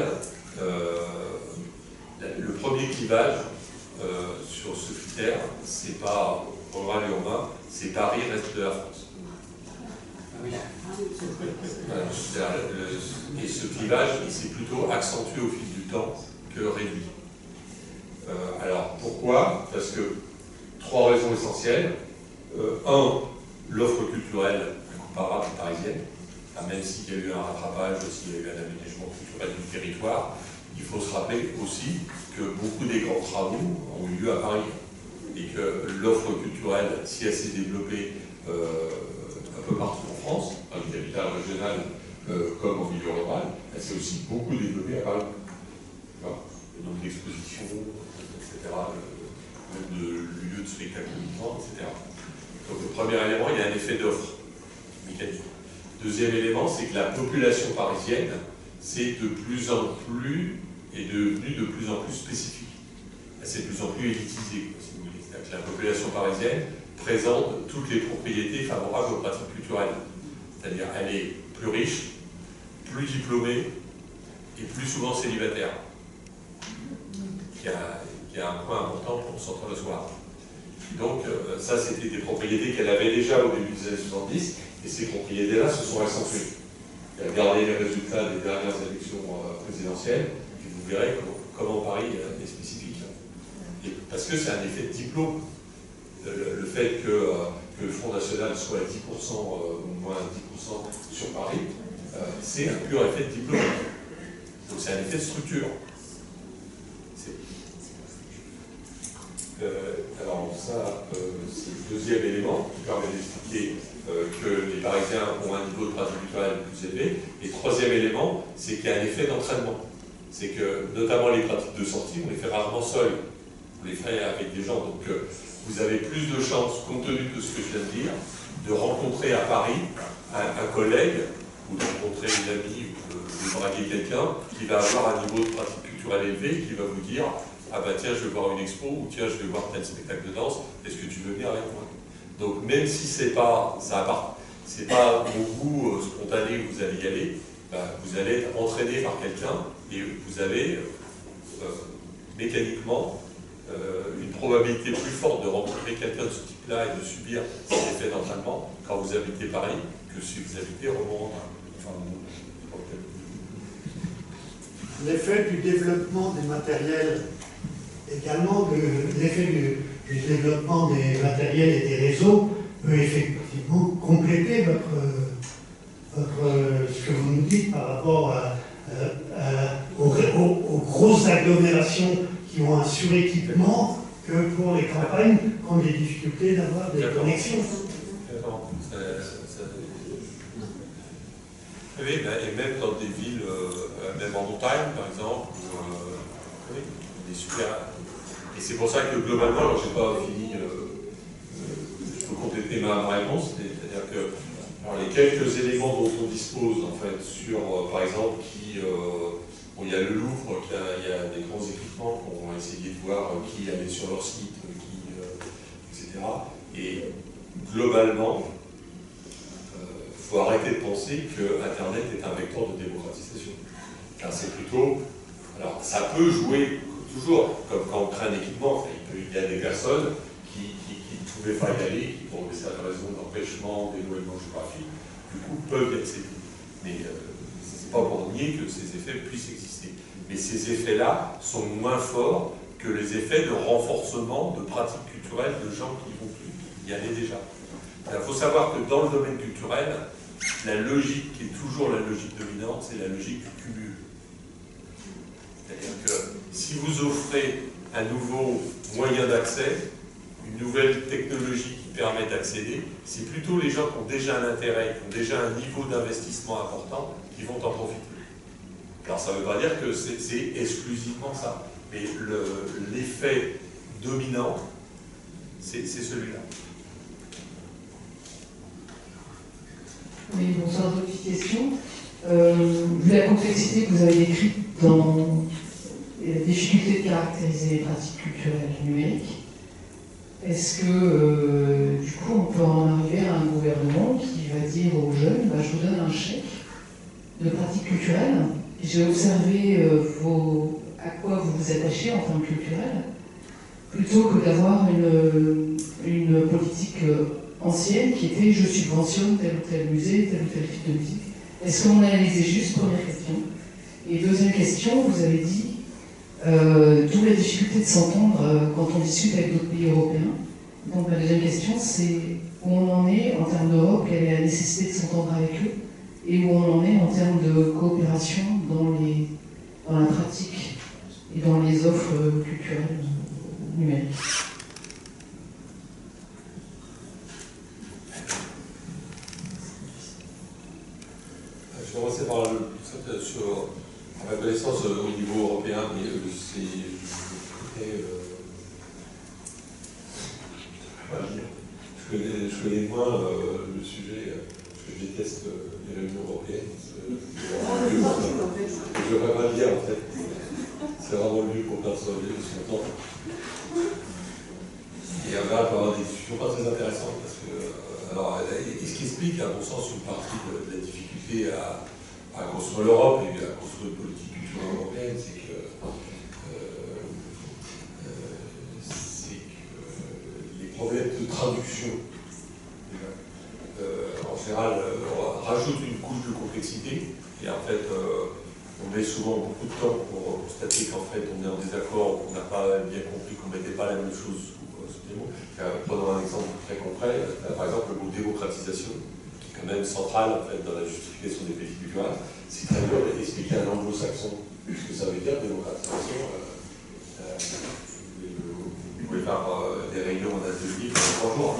le premier clivage sur ce critère, c'est pas rural et urbain, c'est Paris reste de la France. Et ce clivage, il s'est plutôt accentué au fil du temps que réduit. Alors pourquoi? Parce que 3 raisons essentielles. Un, l'offre culturelle incomparable parisienne, même s'il y a eu un rattrapage, s'il y a eu un aménagement culturel du territoire, il faut se rappeler aussi que beaucoup des grands travaux ont eu lieu à Paris et que l'offre culturelle, si elle s'est développée un peu partout en France, dans les capitales régionales comme au milieu rural, elle s'est aussi beaucoup développée à Paris. Le nombre d'expositions, etc., même de lieux de spectacle vivants, etc. Donc le premier élément, il y a un effet d'offre mécanique. Deuxième élément, c'est que la population parisienne, c'est de plus en plus, est devenue de plus en plus spécifique. Elle s'est de plus en plus élitisée, si vous voulez. C'est-à-dire que la population parisienne présente toutes les propriétés favorables aux pratiques culturelles. C'est-à-dire elle est plus riche, plus diplômée et plus souvent célibataire. Qui a un point important pour sortir le soir. Donc ça, c'était des propriétés qu'elle avait déjà au début des années 70, et ces propriétés-là se sont accentuées. Regardez les résultats des dernières élections présidentielles, et vous verrez comment Paris est spécifique. Et parce que c'est un effet de diplôme. Le fait que le Front National soit à 10% ou moins 10% sur Paris, c'est un pur effet de diplôme. Donc c'est un effet de structure. Alors ça, c'est le deuxième élément qui permet d'expliquer que les Parisiens ont un niveau de pratique culturelle plus élevé. Et troisième élément, c'est qu'il y a un effet d'entraînement. C'est que, notamment les pratiques de sortie, on les fait rarement seuls. On les fait avec des gens. Donc vous avez plus de chances, compte tenu de ce que je viens de dire, de rencontrer à Paris un collègue, ou de rencontrer une amie, ou de draguer quelqu'un qui va avoir un niveau de pratique culturelle élevé, qui va vous dire: ah bah tiens, je vais voir une expo, ou tiens, je vais voir tel spectacle de danse, est-ce que tu veux venir avec moi? Donc même si c'est pas au goût spontané où vous allez y aller, bah, vous allez être entraîné par quelqu'un, et vous avez mécaniquement une probabilité plus forte de rencontrer quelqu'un de ce type-là et de subir cet effet d'entraînement quand vous habitez Paris que si vous habitez Rouen. L'effet du développement des matériels, également l'effet du développement des matériels et des réseaux peut effectivement compléter ce que vous nous dites par rapport aux grosses agglomérations qui ont un suréquipement, que pour les campagnes qui ont des difficultés d'avoir des connexions. Oui, et même dans des villes, même en montagne par exemple, oui, des super. Et c'est pour ça que globalement, alors je n'ai pas fini, je peux compléter ma réponse, c'est-à-dire que alors, les quelques éléments dont on dispose en fait sur, par exemple, bon, il y a le Louvre, il y a des grands équipements qu'on va essayer de voir qui allait sur leur site, etc. Et globalement, il faut arrêter de penser que Internet est un vecteur de démocratisation. Car c'est plutôt... Alors, ça peut jouer toujours, comme quand on crée un équipement, il y a des personnes qui ne pouvaient pas y aller, qui pour des raisons d'empêchement, d'éloignement géographique, du coup, peuvent y accéder. Mais ce n'est pas pour nier que ces effets puissent exister. Mais ces effets-là sont moins forts que les effets de renforcement de pratiques culturelles de gens qui vont y aller déjà. Il faut savoir que dans le domaine culturel, la logique qui est toujours la logique dominante, c'est la logique du cumul. C'est-à-dire que si vous offrez un nouveau moyen d'accès, une nouvelle technologie qui permet d'accéder, c'est plutôt les gens qui ont déjà un intérêt, qui ont déjà un niveau d'investissement important, qui vont en profiter. Alors ça ne veut pas dire que c'est exclusivement ça, mais l'effet dominant, c'est celui-là. Oui, bonsoir, d'autres petites questions. Vu la complexité que vous avez décrite dans la difficulté de caractériser les pratiques culturelles numériques, est-ce que du coup on peut en arriver à un gouvernement qui va dire aux jeunes, bah, je vous donne un chèque de pratiques culturelles, j'ai observé à quoi vous vous attachez en termes culturels, plutôt que d'avoir une politique ancienne qui était je subventionne tel ou tel musée, tel ou tel type de musique. Est-ce qu'on a analysé juste, première question? Et deuxième question, vous avez dit d'où la difficulté de s'entendre quand on discute avec d'autres pays européens. Donc ma deuxième question, c'est où on en est en termes d'Europe, quelle est la nécessité de s'entendre avec eux, et où on en est en termes de coopération dans la pratique et dans les offres culturelles numériques. Je vais commencer par sur ma connaissance au niveau européen, mais je connais moins le sujet, parce que je déteste les réunions européennes. Je ne devrais pas le dire en fait. C'est vraiment le lieu pour personne de son temps. Et là, on va avoir des discussions pas très intéressantes, parce que, et ce qui explique, à mon sens, une partie de la difficulté à construire l'Europe et à construire une politique culturelle européenne, c'est que les problèmes de traduction, en général, rajoutent une couche de complexité, et en fait, on met souvent beaucoup de temps pour constater qu'en fait, on est en désaccord, qu'on n'a pas bien compris, qu'on ne mettait pas la même chose sous ce mot. Prenons un exemple très concret, par exemple le mot démocratisation, qui est quand même central en fait, dans la justification des politiques culturelles. C'est très dur d'expliquer à un anglo-saxon ce que ça veut dire, démocratisation. Vous pouvez faire des réunions en atelier pendant 3 jours.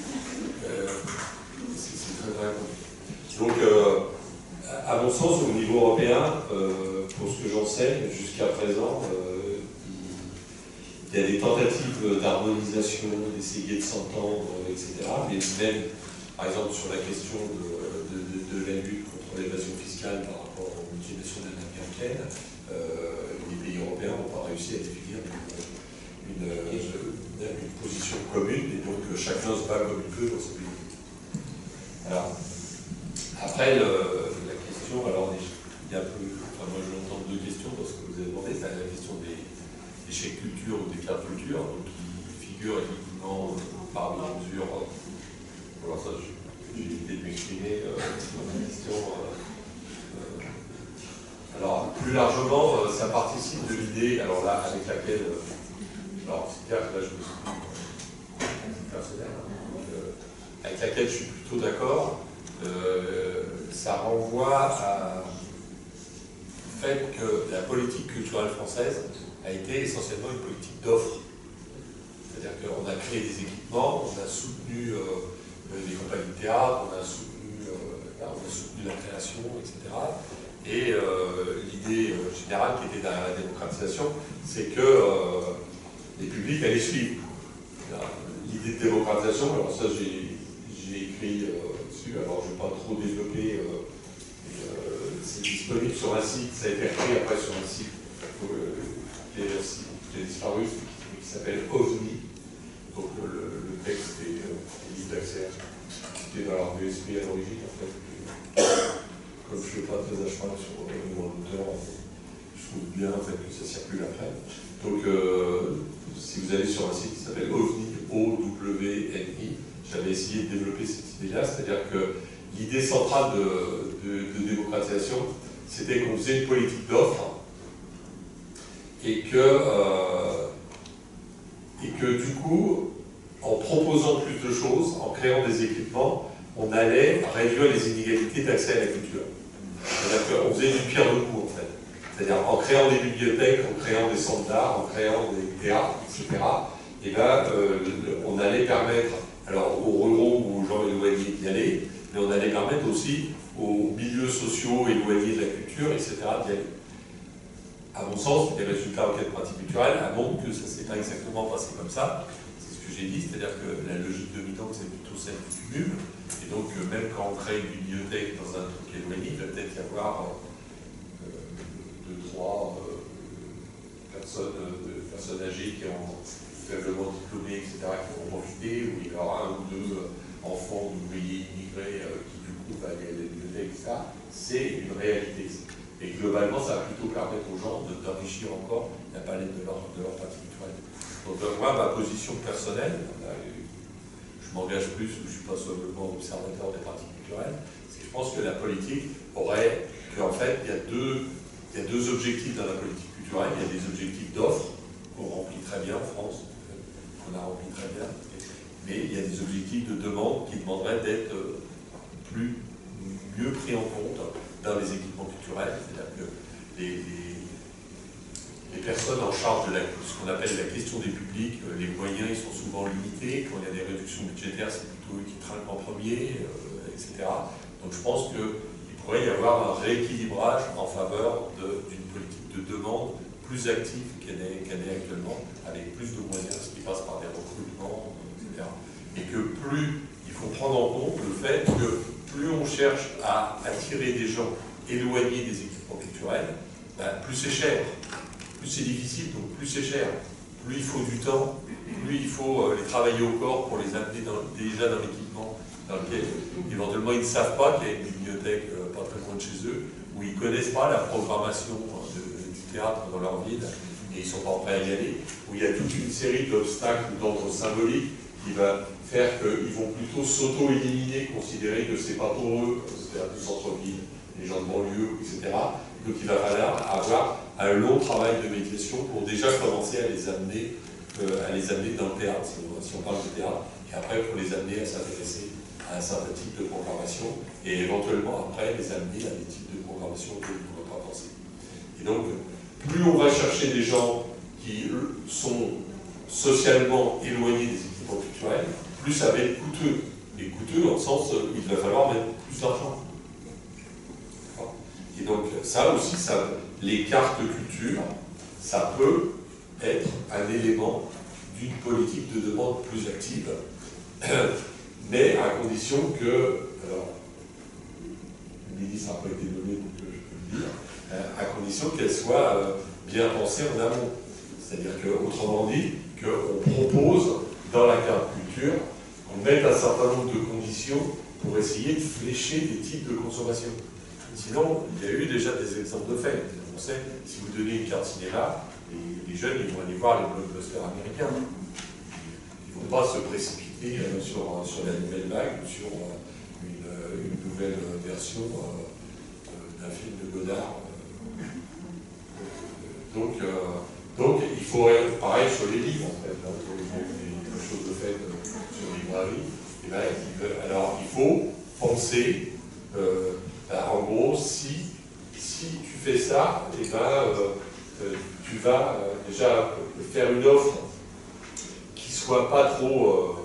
C'est très vrai. Donc, à mon sens, au niveau européen, pour ce que j'en sais, jusqu'à présent, il y a des tentatives d'harmonisation, d'essayer de s'entendre, etc. Mais même, par exemple, sur la question de la lutte contre l'évasion fiscale par rapport aux multinationales américaines, les pays européens n'ont pas réussi à définir une position commune, et donc chacun se bat comme il peut dans ce pays. Alors, après, la question, alors il y a un peu, enfin moi je l'entends 2 questions dans ce que vous avez demandé, c'est la question des chèques culture ou des cartes culture, donc qui figurent effectivement parmi les mesures. Alors ça, j'ai évité de m'exprimer sur la question. Alors plus largement, ça participe de l'idée, alors là, avec laquelle, alors c'est clair que là je me suis personnel, avec laquelle je suis plutôt d'accord. Ça renvoie au fait que la politique culturelle française a été essentiellement une politique d'offre. C'est-à-dire qu'on a créé des équipements, on a soutenu les compagnies de théâtre, on a soutenu la création, etc. Et l'idée générale qui était derrière la démocratisation, c'est que les publics allaient suivre. L'idée de démocratisation, alors ça j'ai écrit dessus, alors je ne vais pas trop développer, c'est disponible sur un site, ça a été créé après sur un site qui a disparu, qui s'appelle OVNI. Donc le texte est libre d'accès. C'était dans leur VSP à l'origine en fait. Comme je ne fais pas très à cheval sur mon auteur, je trouve bien en fait, que ça circule après. Donc si vous allez sur un site qui s'appelle OVNI, O-W-N-I, j'avais essayé de développer cette idée-là, c'est-à-dire que l'idée centrale de démocratisation, c'était qu'on faisait une politique d'offre et que du coup, en proposant plus de choses, en créant des équipements, on allait réduire les inégalités d'accès à la culture. C'est-à-dire qu'on faisait du pierre deux coups, en fait. C'est-à-dire en créant des bibliothèques, en créant des centres d'art, en créant des théâtres, etc. Et là, on allait permettre, alors aux ruraux ou aux gens éloignés d'y aller, mais on allait permettre aussi aux milieux sociaux éloignés de la culture, etc. d'y aller. À mon sens, les résultats enquête pratique culturelle montrent que ça ne s'est pas exactement passé comme ça. C'est ce que j'ai dit, c'est-à-dire que la logique dominante, c'est plutôt celle du cumul. Et donc, même quand on crée une bibliothèque dans un truc éloigné, il va peut-être y avoir 2-3 personnes âgées qui ont faiblement diplômées, etc., qui vont profiter, ou il y aura 1 ou 2 enfants d'ouvriers immigrés qui, du coup, vont aller à la bibliothèque, etc. C'est une réalité. Et globalement, ça va plutôt permettre aux gens d'enrichir encore la palette de leur pratique culturelle. Donc moi, ma position personnelle, je m'engage plus ou je ne suis pas seulement observateur des pratiques culturelles. Parce que je pense que la politique aurait, qu'en fait, il y a deux objectifs dans la politique culturelle. Il y a des objectifs d'offres qu'on remplit très bien en France, qu'on a rempli très bien, mais il y a des objectifs de demande qui demanderaient d'être mieux pris en compte dans les équipements culturels. C'est-à-dire que les personnes en charge de ce qu'on appelle la question des publics, les moyens ils sont souvent limités. Quand il y a des réductions budgétaires, c'est plutôt eux qui trinquent en premier, etc. Donc je pense qu'il pourrait y avoir un rééquilibrage en faveur d'une politique de demande plus active qu'elle est actuellement, avec plus de moyens, ce qui passe par des recrutements, etc. Et que il faut prendre en compte le fait que plus on cherche à attirer des gens éloignés des équipements culturels, plus c'est cher. Plus c'est difficile, donc plus c'est cher. Plus il faut du temps, plus il faut les travailler au corps pour les amener déjà dans l'équipement dans lequel éventuellement ils ne savent pas qu'il y a une bibliothèque pas très loin de chez eux, où ils ne connaissent pas la programmation du théâtre dans leur ville et ils ne sont pas prêts à y aller, où il y a toute une série d'obstacles d'ordre symbolique qui va faire qu'ils vont plutôt s'auto-éliminer, considérer que c'est pas pour eux, c'est-à-dire du centre-ville, les gens de banlieue, etc. Donc il va falloir avoir un long travail de médiation pour déjà commencer à les amener dans le théâtre, si on parle de théâtre, et après pour les amener à s'intéresser à un certain type de programmation, et éventuellement après les amener à des types de programmation auxquels ils ne pourraient pas penser. Et donc, plus on va chercher des gens qui sont socialement éloignés des équipements culturels, plus ça va être coûteux. Et coûteux dans le sens où il va falloir mettre plus d'argent. Et donc ça aussi, les cartes culture, ça peut être un élément d'une politique de demande plus active, mais à condition que, alors, le ministre n'a pas été nommé, donc je peux le dire, à condition qu'elle soit bien pensée en amont. C'est-à-dire qu'autrement dit, qu'on propose dans la carte culture, qu'on mette un certain nombre de conditions pour essayer de flécher des types de consommation. Sinon, il y a eu déjà des exemples de fait. On sait, si vous donnez une carte cinéma, les jeunes ils vont aller voir les blockbusters américains. Ils ne vont pas se précipiter sur la nouvelle vague ou sur une nouvelle version d'un film de Godard. Donc il faudrait, pareil sur les livres en fait, il y a des choses de fait sur les librairies. Alors il faut penser. En gros, si tu fais ça, tu vas déjà faire une offre qui ne soit pas trop...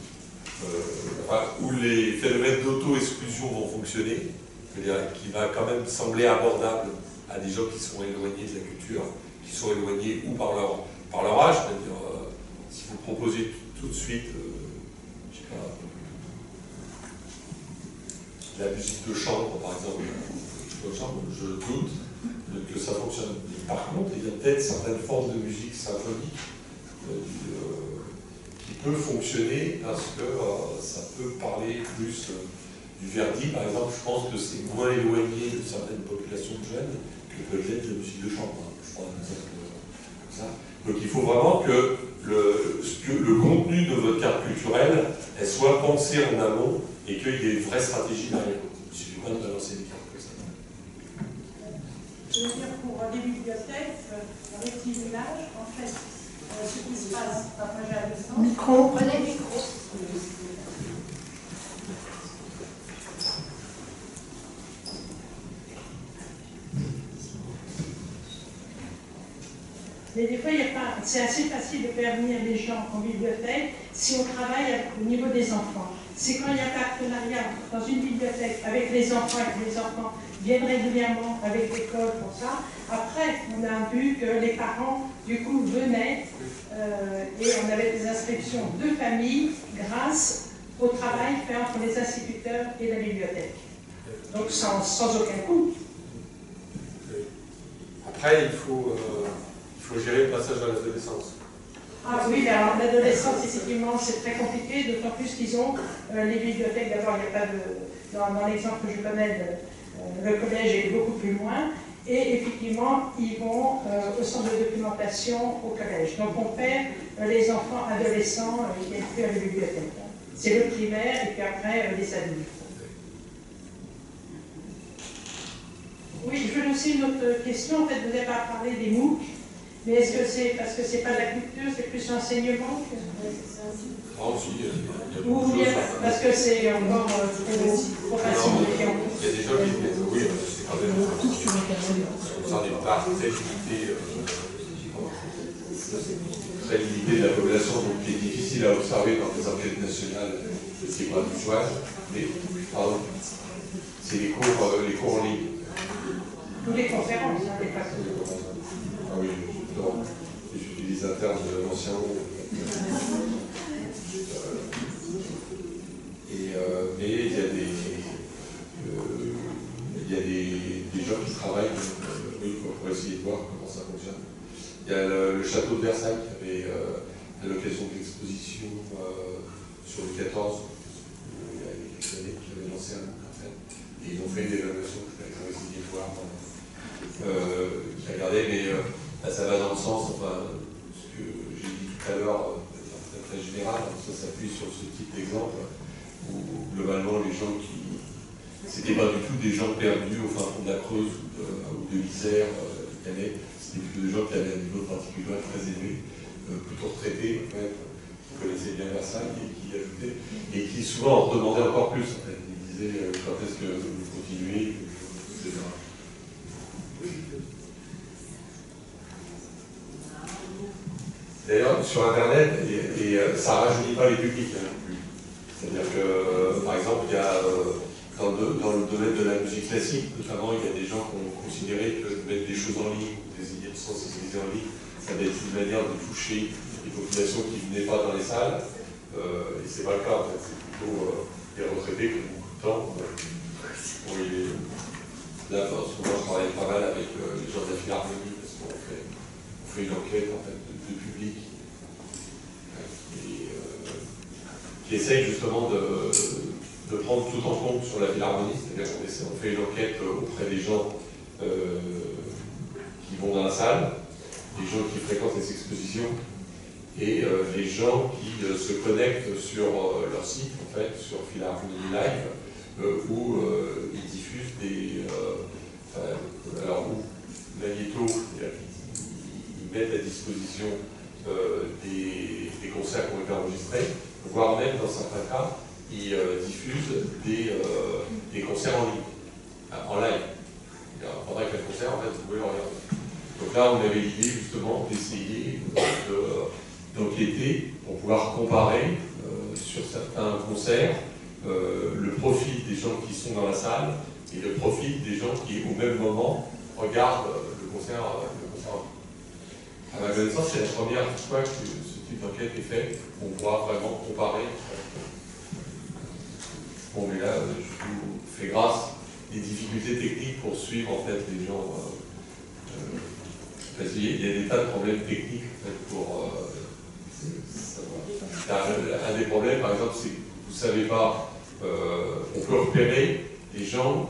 où les phénomènes d'auto-exclusion vont fonctionner, qui va quand même sembler abordable à des gens qui sont éloignés de la culture, qui sont éloignés ou par leur âge, c'est-à-dire si vous proposez tout de suite, je sais pas, la musique de chambre, par exemple, je doute que ça fonctionne. Par contre, il y a peut-être certaines formes de musique symphonique qui peut fonctionner parce que ça peut parler plus du Verdi. Par exemple, je pense que c'est moins éloigné de certaines populations de jeunes que peut-être la musique de chambre. Je prends un exemple comme ça. Donc il faut vraiment que le contenu de votre carte culturelle elle soit pensée en amont et qu'il y ait une vraie stratégie derrière. Il ne suffit pas de balancer des cartes comme ça. Je veux dire, pour les bibliothèques, dans les petits villages, en fait, ce qui se passe, après j'ai la distance. Micro, prenez le micro. Mais des fois, c'est assez facile de faire venir les gens en bibliothèque si on travaille au niveau des enfants. C'est quand il y a un partenariat dans une bibliothèque avec les enfants et que les enfants viennent régulièrement avec l'école pour ça. Après, on a vu que les parents, du coup, venaient et on avait des inscriptions de famille grâce au travail fait entre les instituteurs et la bibliothèque. Donc sans aucun coût. Après, il faut gérer le passage à l'adolescence. Ah oui, alors l'adolescence, effectivement, c'est très compliqué, d'autant plus qu'ils ont les bibliothèques. D'abord, il n'y a pas de... Dans l'exemple que je connais, le collège est beaucoup plus loin. Et effectivement, ils vont au centre de documentation au collège. Donc on perd les enfants adolescents qui viennent plus à la bibliothèque. C'est le primaire et puis après les adultes. Oui, je voulais aussi une autre question. En fait, vous n'avez pas parlé des MOOC, mais est-ce que c'est parce que c'est pas de la culture, c'est plus l'enseignement Ah, si, il y a ou beaucoup de bien choses. parce que c'est encore trop facile de dire. Il y a des gens qui disent oui, c'est quand même ça des parts très limitées, très limitées de la population, donc qui est difficile à observer dans des enquêtes nationales de ces bras du choix. Mais, pardon, c'est les cours en ligne. Ou les conférences, hein, les façons. Ah oui, justement, j'utilise un terme de l'ancien mot. Mais il y a des gens qui travaillent pour essayer de voir comment ça fonctionne. Il y a le château de Versailles qui avait, à l'occasion de l'exposition sur le 14, il y a quelques années, qui avait lancé un book en fait. Et ils ont fait une évaluation que j'avais essayé de voir, qui a regardé, mais ça va dans le sens, enfin, ce que j'ai dit tout à l'heure, très général, ça s'appuie sur ce type d'exemple, où globalement les gens qui... C'était pas du tout des gens perdus au fin fond de la Creuse ou de l'Isère, c'était plutôt des gens qui avaient un niveau particulier très élevé, plutôt retraités, en fait, qui connaissaient bien Versailles et qui ajoutaient, et qui souvent en demandaient encore plus, en fait. Ils disaient quand est-ce que vous continuez, etc. D'ailleurs, sur Internet, ça ne rajeunit pas les publics non plus. C'est-à-dire que, par exemple, il y a, dans le domaine de la musique classique, notamment, il y a des gens qui ont considéré que mettre des choses en ligne, des idées de sensibiliser en ligne, ça va être une manière de toucher les populations qui ne venaient pas dans les salles. Et c'est pas le cas, en fait. C'est plutôt des retraités qui ont beaucoup de temps. Là, en ce moment, je travaille pas mal avec les gens de la Philharmonie, parce qu'on fait une enquête en fait, de public qui essaye justement de prendre tout en compte sur la Philharmonie, c'est-à-dire qu'on fait une enquête auprès des gens qui vont dans la salle, des gens qui fréquentent les expositions et les gens qui se connectent sur leur site, en fait, sur Philharmonie Live, où ils diffusent des... alors, où Magnéto, ils mettent à disposition des concerts qui ont été enregistrés, voire même, dans certains cas, ils diffusent des concerts en ligne, en live. Pendant qu'il y a le concert, en fait, vous pouvez le regarder. Donc là, on avait l'idée, justement, d'essayer d'enquêter pour pouvoir comparer sur certains concerts le profil des gens qui sont dans la salle et le profil des gens qui, au même moment, regardent le concert en ligne. À ma connaissance, c'est la première fois que ce type d'enquête est fait. On pourra vraiment comparer. Bon, mais là, je vous fais grâce des difficultés techniques pour suivre en fait les gens. Parce qu'il y a des tas de problèmes techniques en fait, pour savoir. Un des problèmes, par exemple, c'est que vous ne savez pas, on peut repérer des gens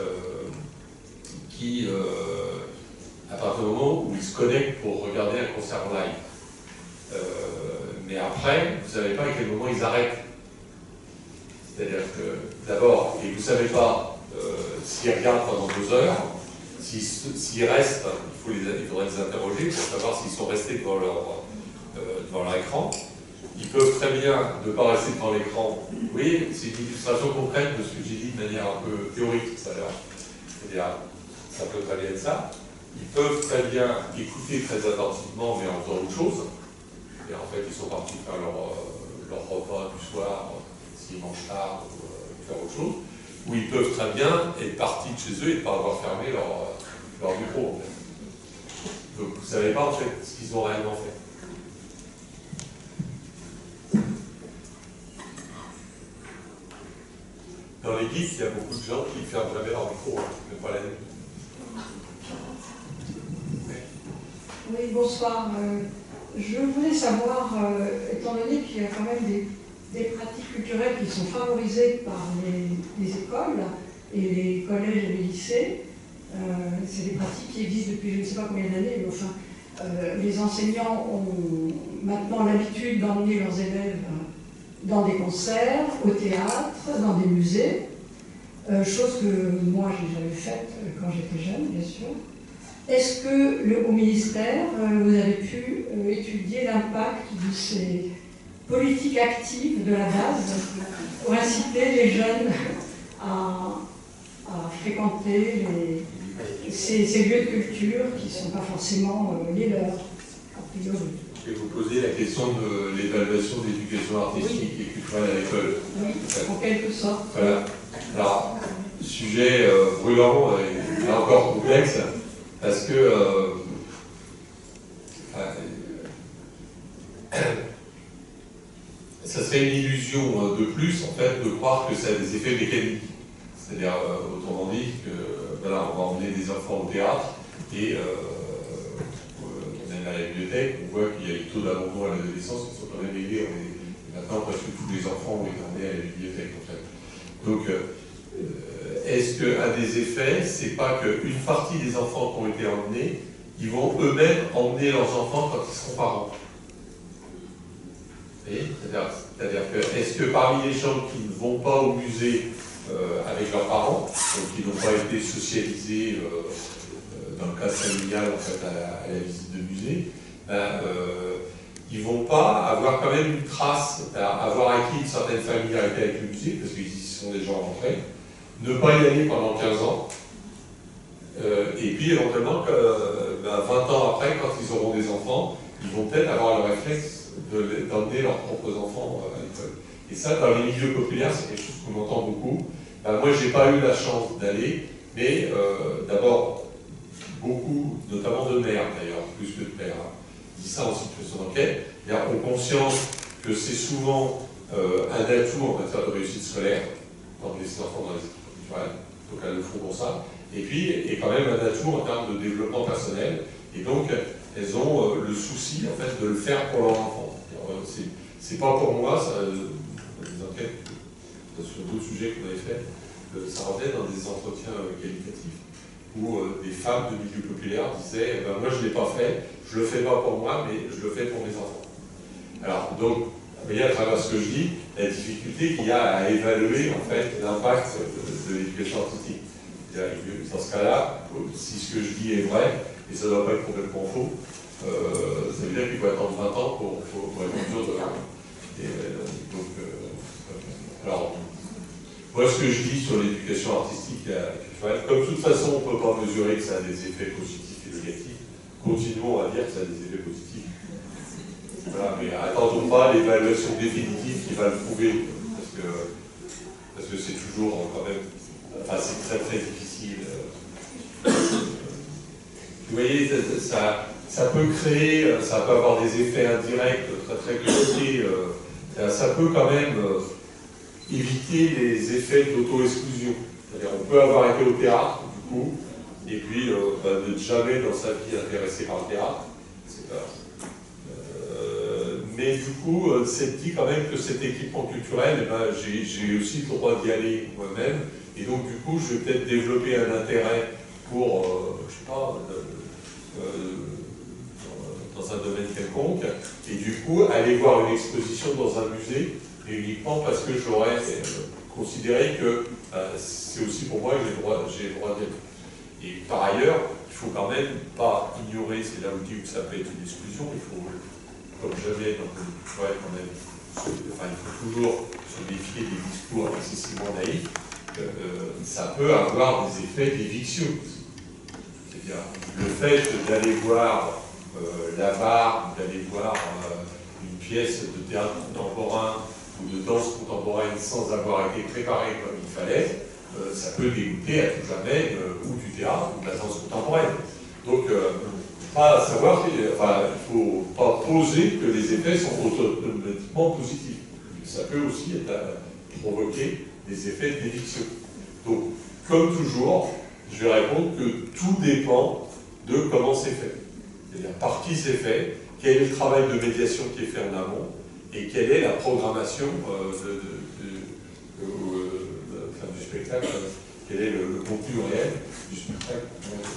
qui, à partir du moment où ils se connectent pour regarder un concert en live. Mais après, vous ne savez pas à quel moment ils arrêtent. C'est-à-dire que, d'abord, et vous ne savez pas s'ils regardent pendant 2 heures, s'ils restent, il faudrait les interroger pour savoir s'ils sont restés devant leur écran. Ils peuvent très bien ne pas rester devant l'écran. Vous voyez, c'est une illustration concrète de ce que j'ai dit de manière un peu théorique tout à l'heure. C'est-à-dire, ça peut très bien être ça. Ils peuvent très bien écouter très attentivement, mais en faisant autre chose. Et en fait, ils sont partis faire leur repas du soir, s'ils mangent tard, ou faire autre chose. Ou ils peuvent très bien être partis de chez eux et ne pas avoir fermé leur micro. En fait. Donc vous ne savez pas en fait ce qu'ils ont réellement fait. Dans les guides, il y a beaucoup de gens qui ne ferment jamais leur micro, même pas la nuit. Oui, bonsoir. Je voulais savoir, étant donné qu'il y a quand même des pratiques culturelles qui sont favorisées par les écoles et les collèges et les lycées, c'est des pratiques qui existent depuis je ne sais pas combien d'années, mais enfin, les enseignants ont maintenant l'habitude d'emmener leurs élèves dans des concerts, au théâtre, dans des musées, chose que moi j'ai jamais faite quand j'étais jeune, bien sûr. Est-ce que au ministère, vous avez pu étudier l'impact de ces politiques actives de la base pour inciter les jeunes à fréquenter ces lieux de culture qui ne sont pas forcément les leurs, a priori? Et vous posez la question de l'évaluation de l'éducation artistique et culturelle à l'école. Oui, en quelque sorte. Voilà. Alors, sujet brûlant et encore complexe, parce que ça serait une illusion de plus, en fait, de croire que ça a des effets mécaniques. C'est-à-dire, autrement dit, que voilà, on va emmener des enfants au théâtre et on est à la bibliothèque, on voit qu'il y a des taux d'abandon à l'adolescence qui sont quand même élevés. Maintenant, presque tous les enfants ont été emmenés à la bibliothèque, en fait. Donc, est-ce qu'un des effets, c'est pas qu'une partie des enfants qui ont été emmenés, ils vont eux-mêmes emmener leurs enfants quand ils seront parents? C'est-à-dire que, est-ce que parmi les gens qui ne vont pas au musée avec leurs parents, donc qui n'ont pas été socialisés dans le cadre familial en fait, à la visite de musée, ils ne vont pas avoir quand même une trace, avoir acquis une certaine familiarité avec le musée, parce qu'ils y sont déjà rentrés, ne pas y aller pendant 15 ans, et puis éventuellement, 20 ans après, quand ils auront des enfants, ils vont peut-être avoir le réflexe d'emmener leurs propres enfants à l'école. Et ça, dans les milieux populaires, c'est quelque chose qu'on entend beaucoup. Moi, je n'ai pas eu la chance d'aller, mais d'abord, beaucoup, notamment de mères d'ailleurs, plus que de pères, disent ça en situation d'enquête, ont conscience que c'est souvent un atout en matière de réussite scolaire, d'emmener ses enfants dans les équipes culturelles, donc elles le font pour ça, et puis, et quand même un atout en termes de développement personnel, et donc elles ont le souci en fait de le faire pour leurs enfants. C'est pas pour moi, ça, des enquêtes sur d'autres sujets qu'on avait fait, ça revenait dans des entretiens qualitatifs où des femmes de milieu populaire disaient moi je ne l'ai pas fait, je ne le fais pas pour moi, mais je le fais pour mes enfants. Alors donc, vous voyez à travers ce que je dis, la difficulté qu'il y a à évaluer en fait l'impact de l'éducation artistique. Dans ce cas-là, si ce que je dis est vrai, et ça ne doit pas être complètement faux, ça veut dire qu'il faut attendre 20 ans pour être sûr de... alors, moi ce que je dis sur l'éducation artistique et culturelle, comme de toute façon on ne peut pas mesurer que ça a des effets positifs et négatifs, continuons à dire que ça a des effets positifs. Voilà, mais attendons pas l'évaluation définitive qui va le prouver, parce que c'est toujours quand même, enfin c'est très très difficile. Vous voyez, ça peut créer, ça peut avoir des effets indirects très très compliqués, ça peut quand même éviter les effets d'auto-exclusion. C'est-à-dire on peut avoir été au théâtre, du coup, et puis ne jamais dans sa vie intéressé par le théâtre, mais du coup, c'est dit quand même que cet équipement culturel, j'ai aussi le droit d'y aller moi-même, et donc du coup, je vais peut-être développer un intérêt pour, je sais pas, dans un domaine quelconque, et du coup, aller voir une exposition dans un musée, et uniquement parce que j'aurais considéré que c'est aussi pour moi que j'ai le droit d'être. Et par ailleurs, il ne faut quand même pas ignorer, c'est là où je dis que ça peut être une exclusion, il faut, comme jamais dans le culturel, il faut toujours se méfier des discours excessivement naïfs, ça peut avoir des effets d'éviction. C'est-à-dire, le fait d'aller voir l'avare, d'aller voir une pièce de théâtre contemporain ou de danse contemporaine sans avoir été préparé comme il fallait, ça peut dégoûter à tout jamais ou du théâtre ou de la danse contemporaine. Donc, pas savoir, il ne faut pas poser que les effets sont automatiquement positifs. Ça peut aussi provoquer des effets d'éviction. Donc, comme toujours, je vais répondre que tout dépend de comment c'est fait. C'est-à-dire par qui c'est fait, quel est le travail de médiation qui est fait en amont, et quelle est la programmation du spectacle, quel est le contenu réel du spectacle.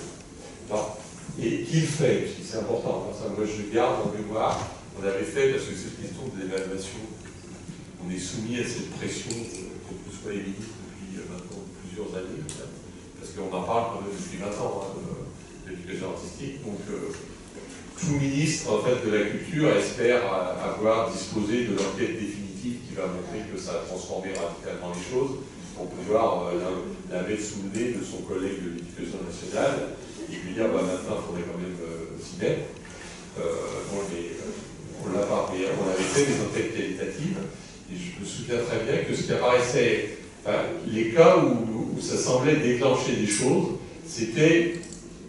Et qui le fait, c'est important. Enfin, moi je garde en mémoire, on avait fait, parce que cette question de l'évaluation on est soumis à cette pression, quels que soient les ministres, depuis maintenant plusieurs années, parce qu'on en parle quand même depuis 20 ans, de l'éducation artistique. Donc, tout ministre en fait, de la culture espère avoir disposé de l'enquête définitive qui va montrer que ça a transformé radicalement les choses, pour pouvoir la mettre sous le nez de son collègue de l'éducation nationale et lui dire bah, maintenant il faudrait quand même s'y mettre. On l'a pas, mais on avait fait des enquêtes qualitatives et je me souviens très bien que ce qui apparaissait, les cas où ça semblait déclencher des choses, c'était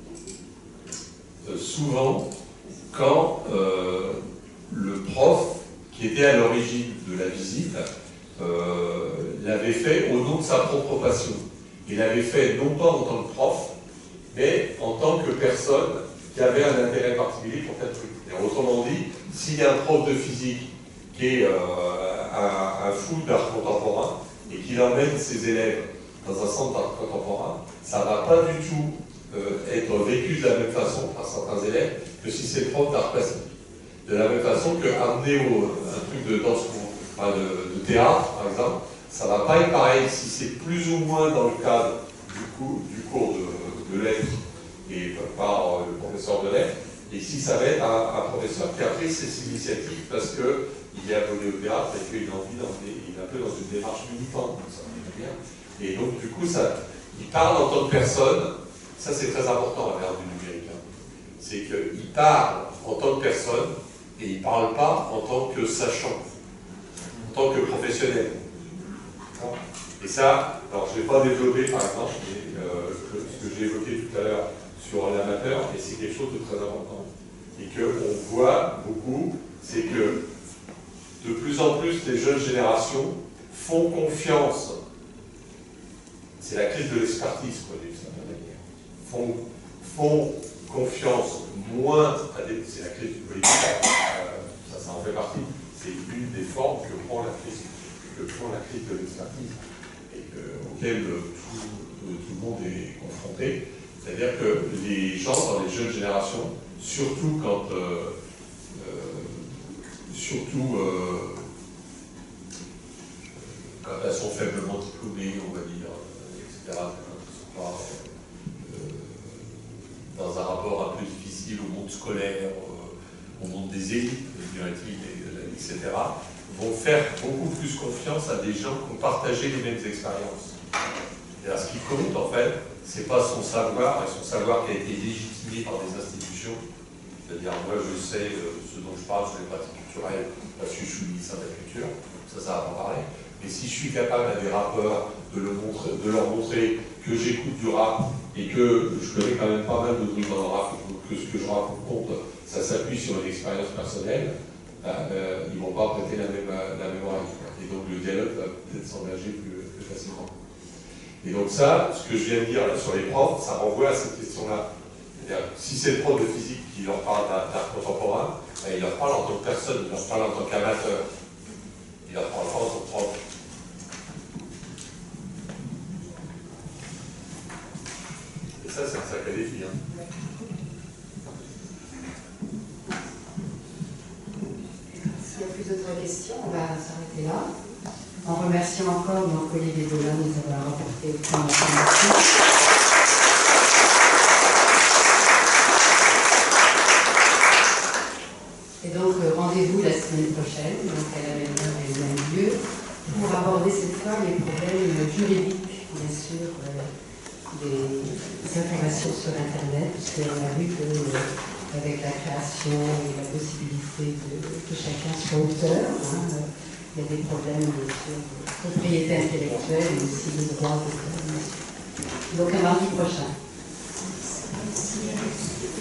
souvent quand le prof qui était à l'origine de la visite l'avait fait au nom de sa propre passion. Il l'avait fait non pas en tant que prof, mais en tant que personne qui avait un intérêt particulier pour tel truc. Et autrement dit, s'il y a un prof de physique qui est un fou d'art contemporain et qu'il emmène ses élèves dans un centre d'art contemporain, ça ne va pas du tout être vécu de la même façon par certains élèves que si c'est le prof d'art plastique. De la même façon que amener un truc de danse, de théâtre par exemple, ça ne va pas être pareil si c'est plus ou moins dans le cadre du cours de lettres et par le professeur de lettres, et si ça va être un professeur qui a pris ses initiatives parce qu'il est abonné au théâtre et qu'il a envie d'emmener, il est un peu dans une démarche militante, ça veut dire. Et donc du coup, il parle en tant que personne, ça c'est très important à l'ère du numérique, c'est qu'il parle en tant que personne et il ne parle pas en tant que sachant, en tant que professionnel. Et ça, alors je ne vais pas développer par exemple ce que j'ai évoqué tout à l'heure sur l'amateur, et c'est quelque chose de très important. Et qu'on voit beaucoup, c'est que de plus en plus les jeunes générations font confiance, c'est la crise de l'expertise, quoi, d'une certaine manière, font confiance moins à des... C'est la crise du politique, ça en fait partie, c'est une des formes que prend la crise de l'expertise et auquel tout le monde est confronté. C'est-à-dire que les gens dans les jeunes générations, surtout quand elles sont faiblement diplômées, on va dire, etc., quand elles ne sont pas dans un rapport un peu difficile au monde scolaire, au monde des élites, etc., vont faire beaucoup plus confiance à des gens qui ont partagé les mêmes expériences. Et alors, ce qui compte, en fait, c'est pas son savoir, et son savoir qui a été légitimé par des institutions. C'est-à-dire, moi, je sais ce dont je parle sur les pratiques culturelles, parce que je suis ministre de la Culture, ça va pas parler. Mais si je suis capable à des rappeurs de leur montrer que j'écoute du rap et que je connais quand même pas mal de trucs dans le rap, que ce que je raconte, ça s'appuie sur une expérience personnelle, ils ne vont pas prêter la même oreille. Et donc le dialogue va peut-être s'engager plus facilement. Et donc ça, ce que je viens de dire là, sur les profs, ça renvoie à cette question-là. Si c'est le prof de physique qui leur parle d'art contemporain, il leur parle en tant que personne, il leur parle en tant qu'amateur. Il leur parle pas en tant que prof. Et ça, c'est un sacré défi. S'il n'y a plus d'autres questions, on va s'arrêter là. En remerciant encore mon collègue Ebola de nous avoir apporté autant d'informations. Et donc, rendez-vous la semaine prochaine, donc à la même heure et au même lieu, pour aborder cette fois les problèmes juridiques, bien sûr, des informations sur Internet, puisqu'on a vu que avec la création et la possibilité que chacun soit auteur, il y a des problèmes de propriété intellectuelle et aussi de droits d'auteur. Donc à mardi prochain.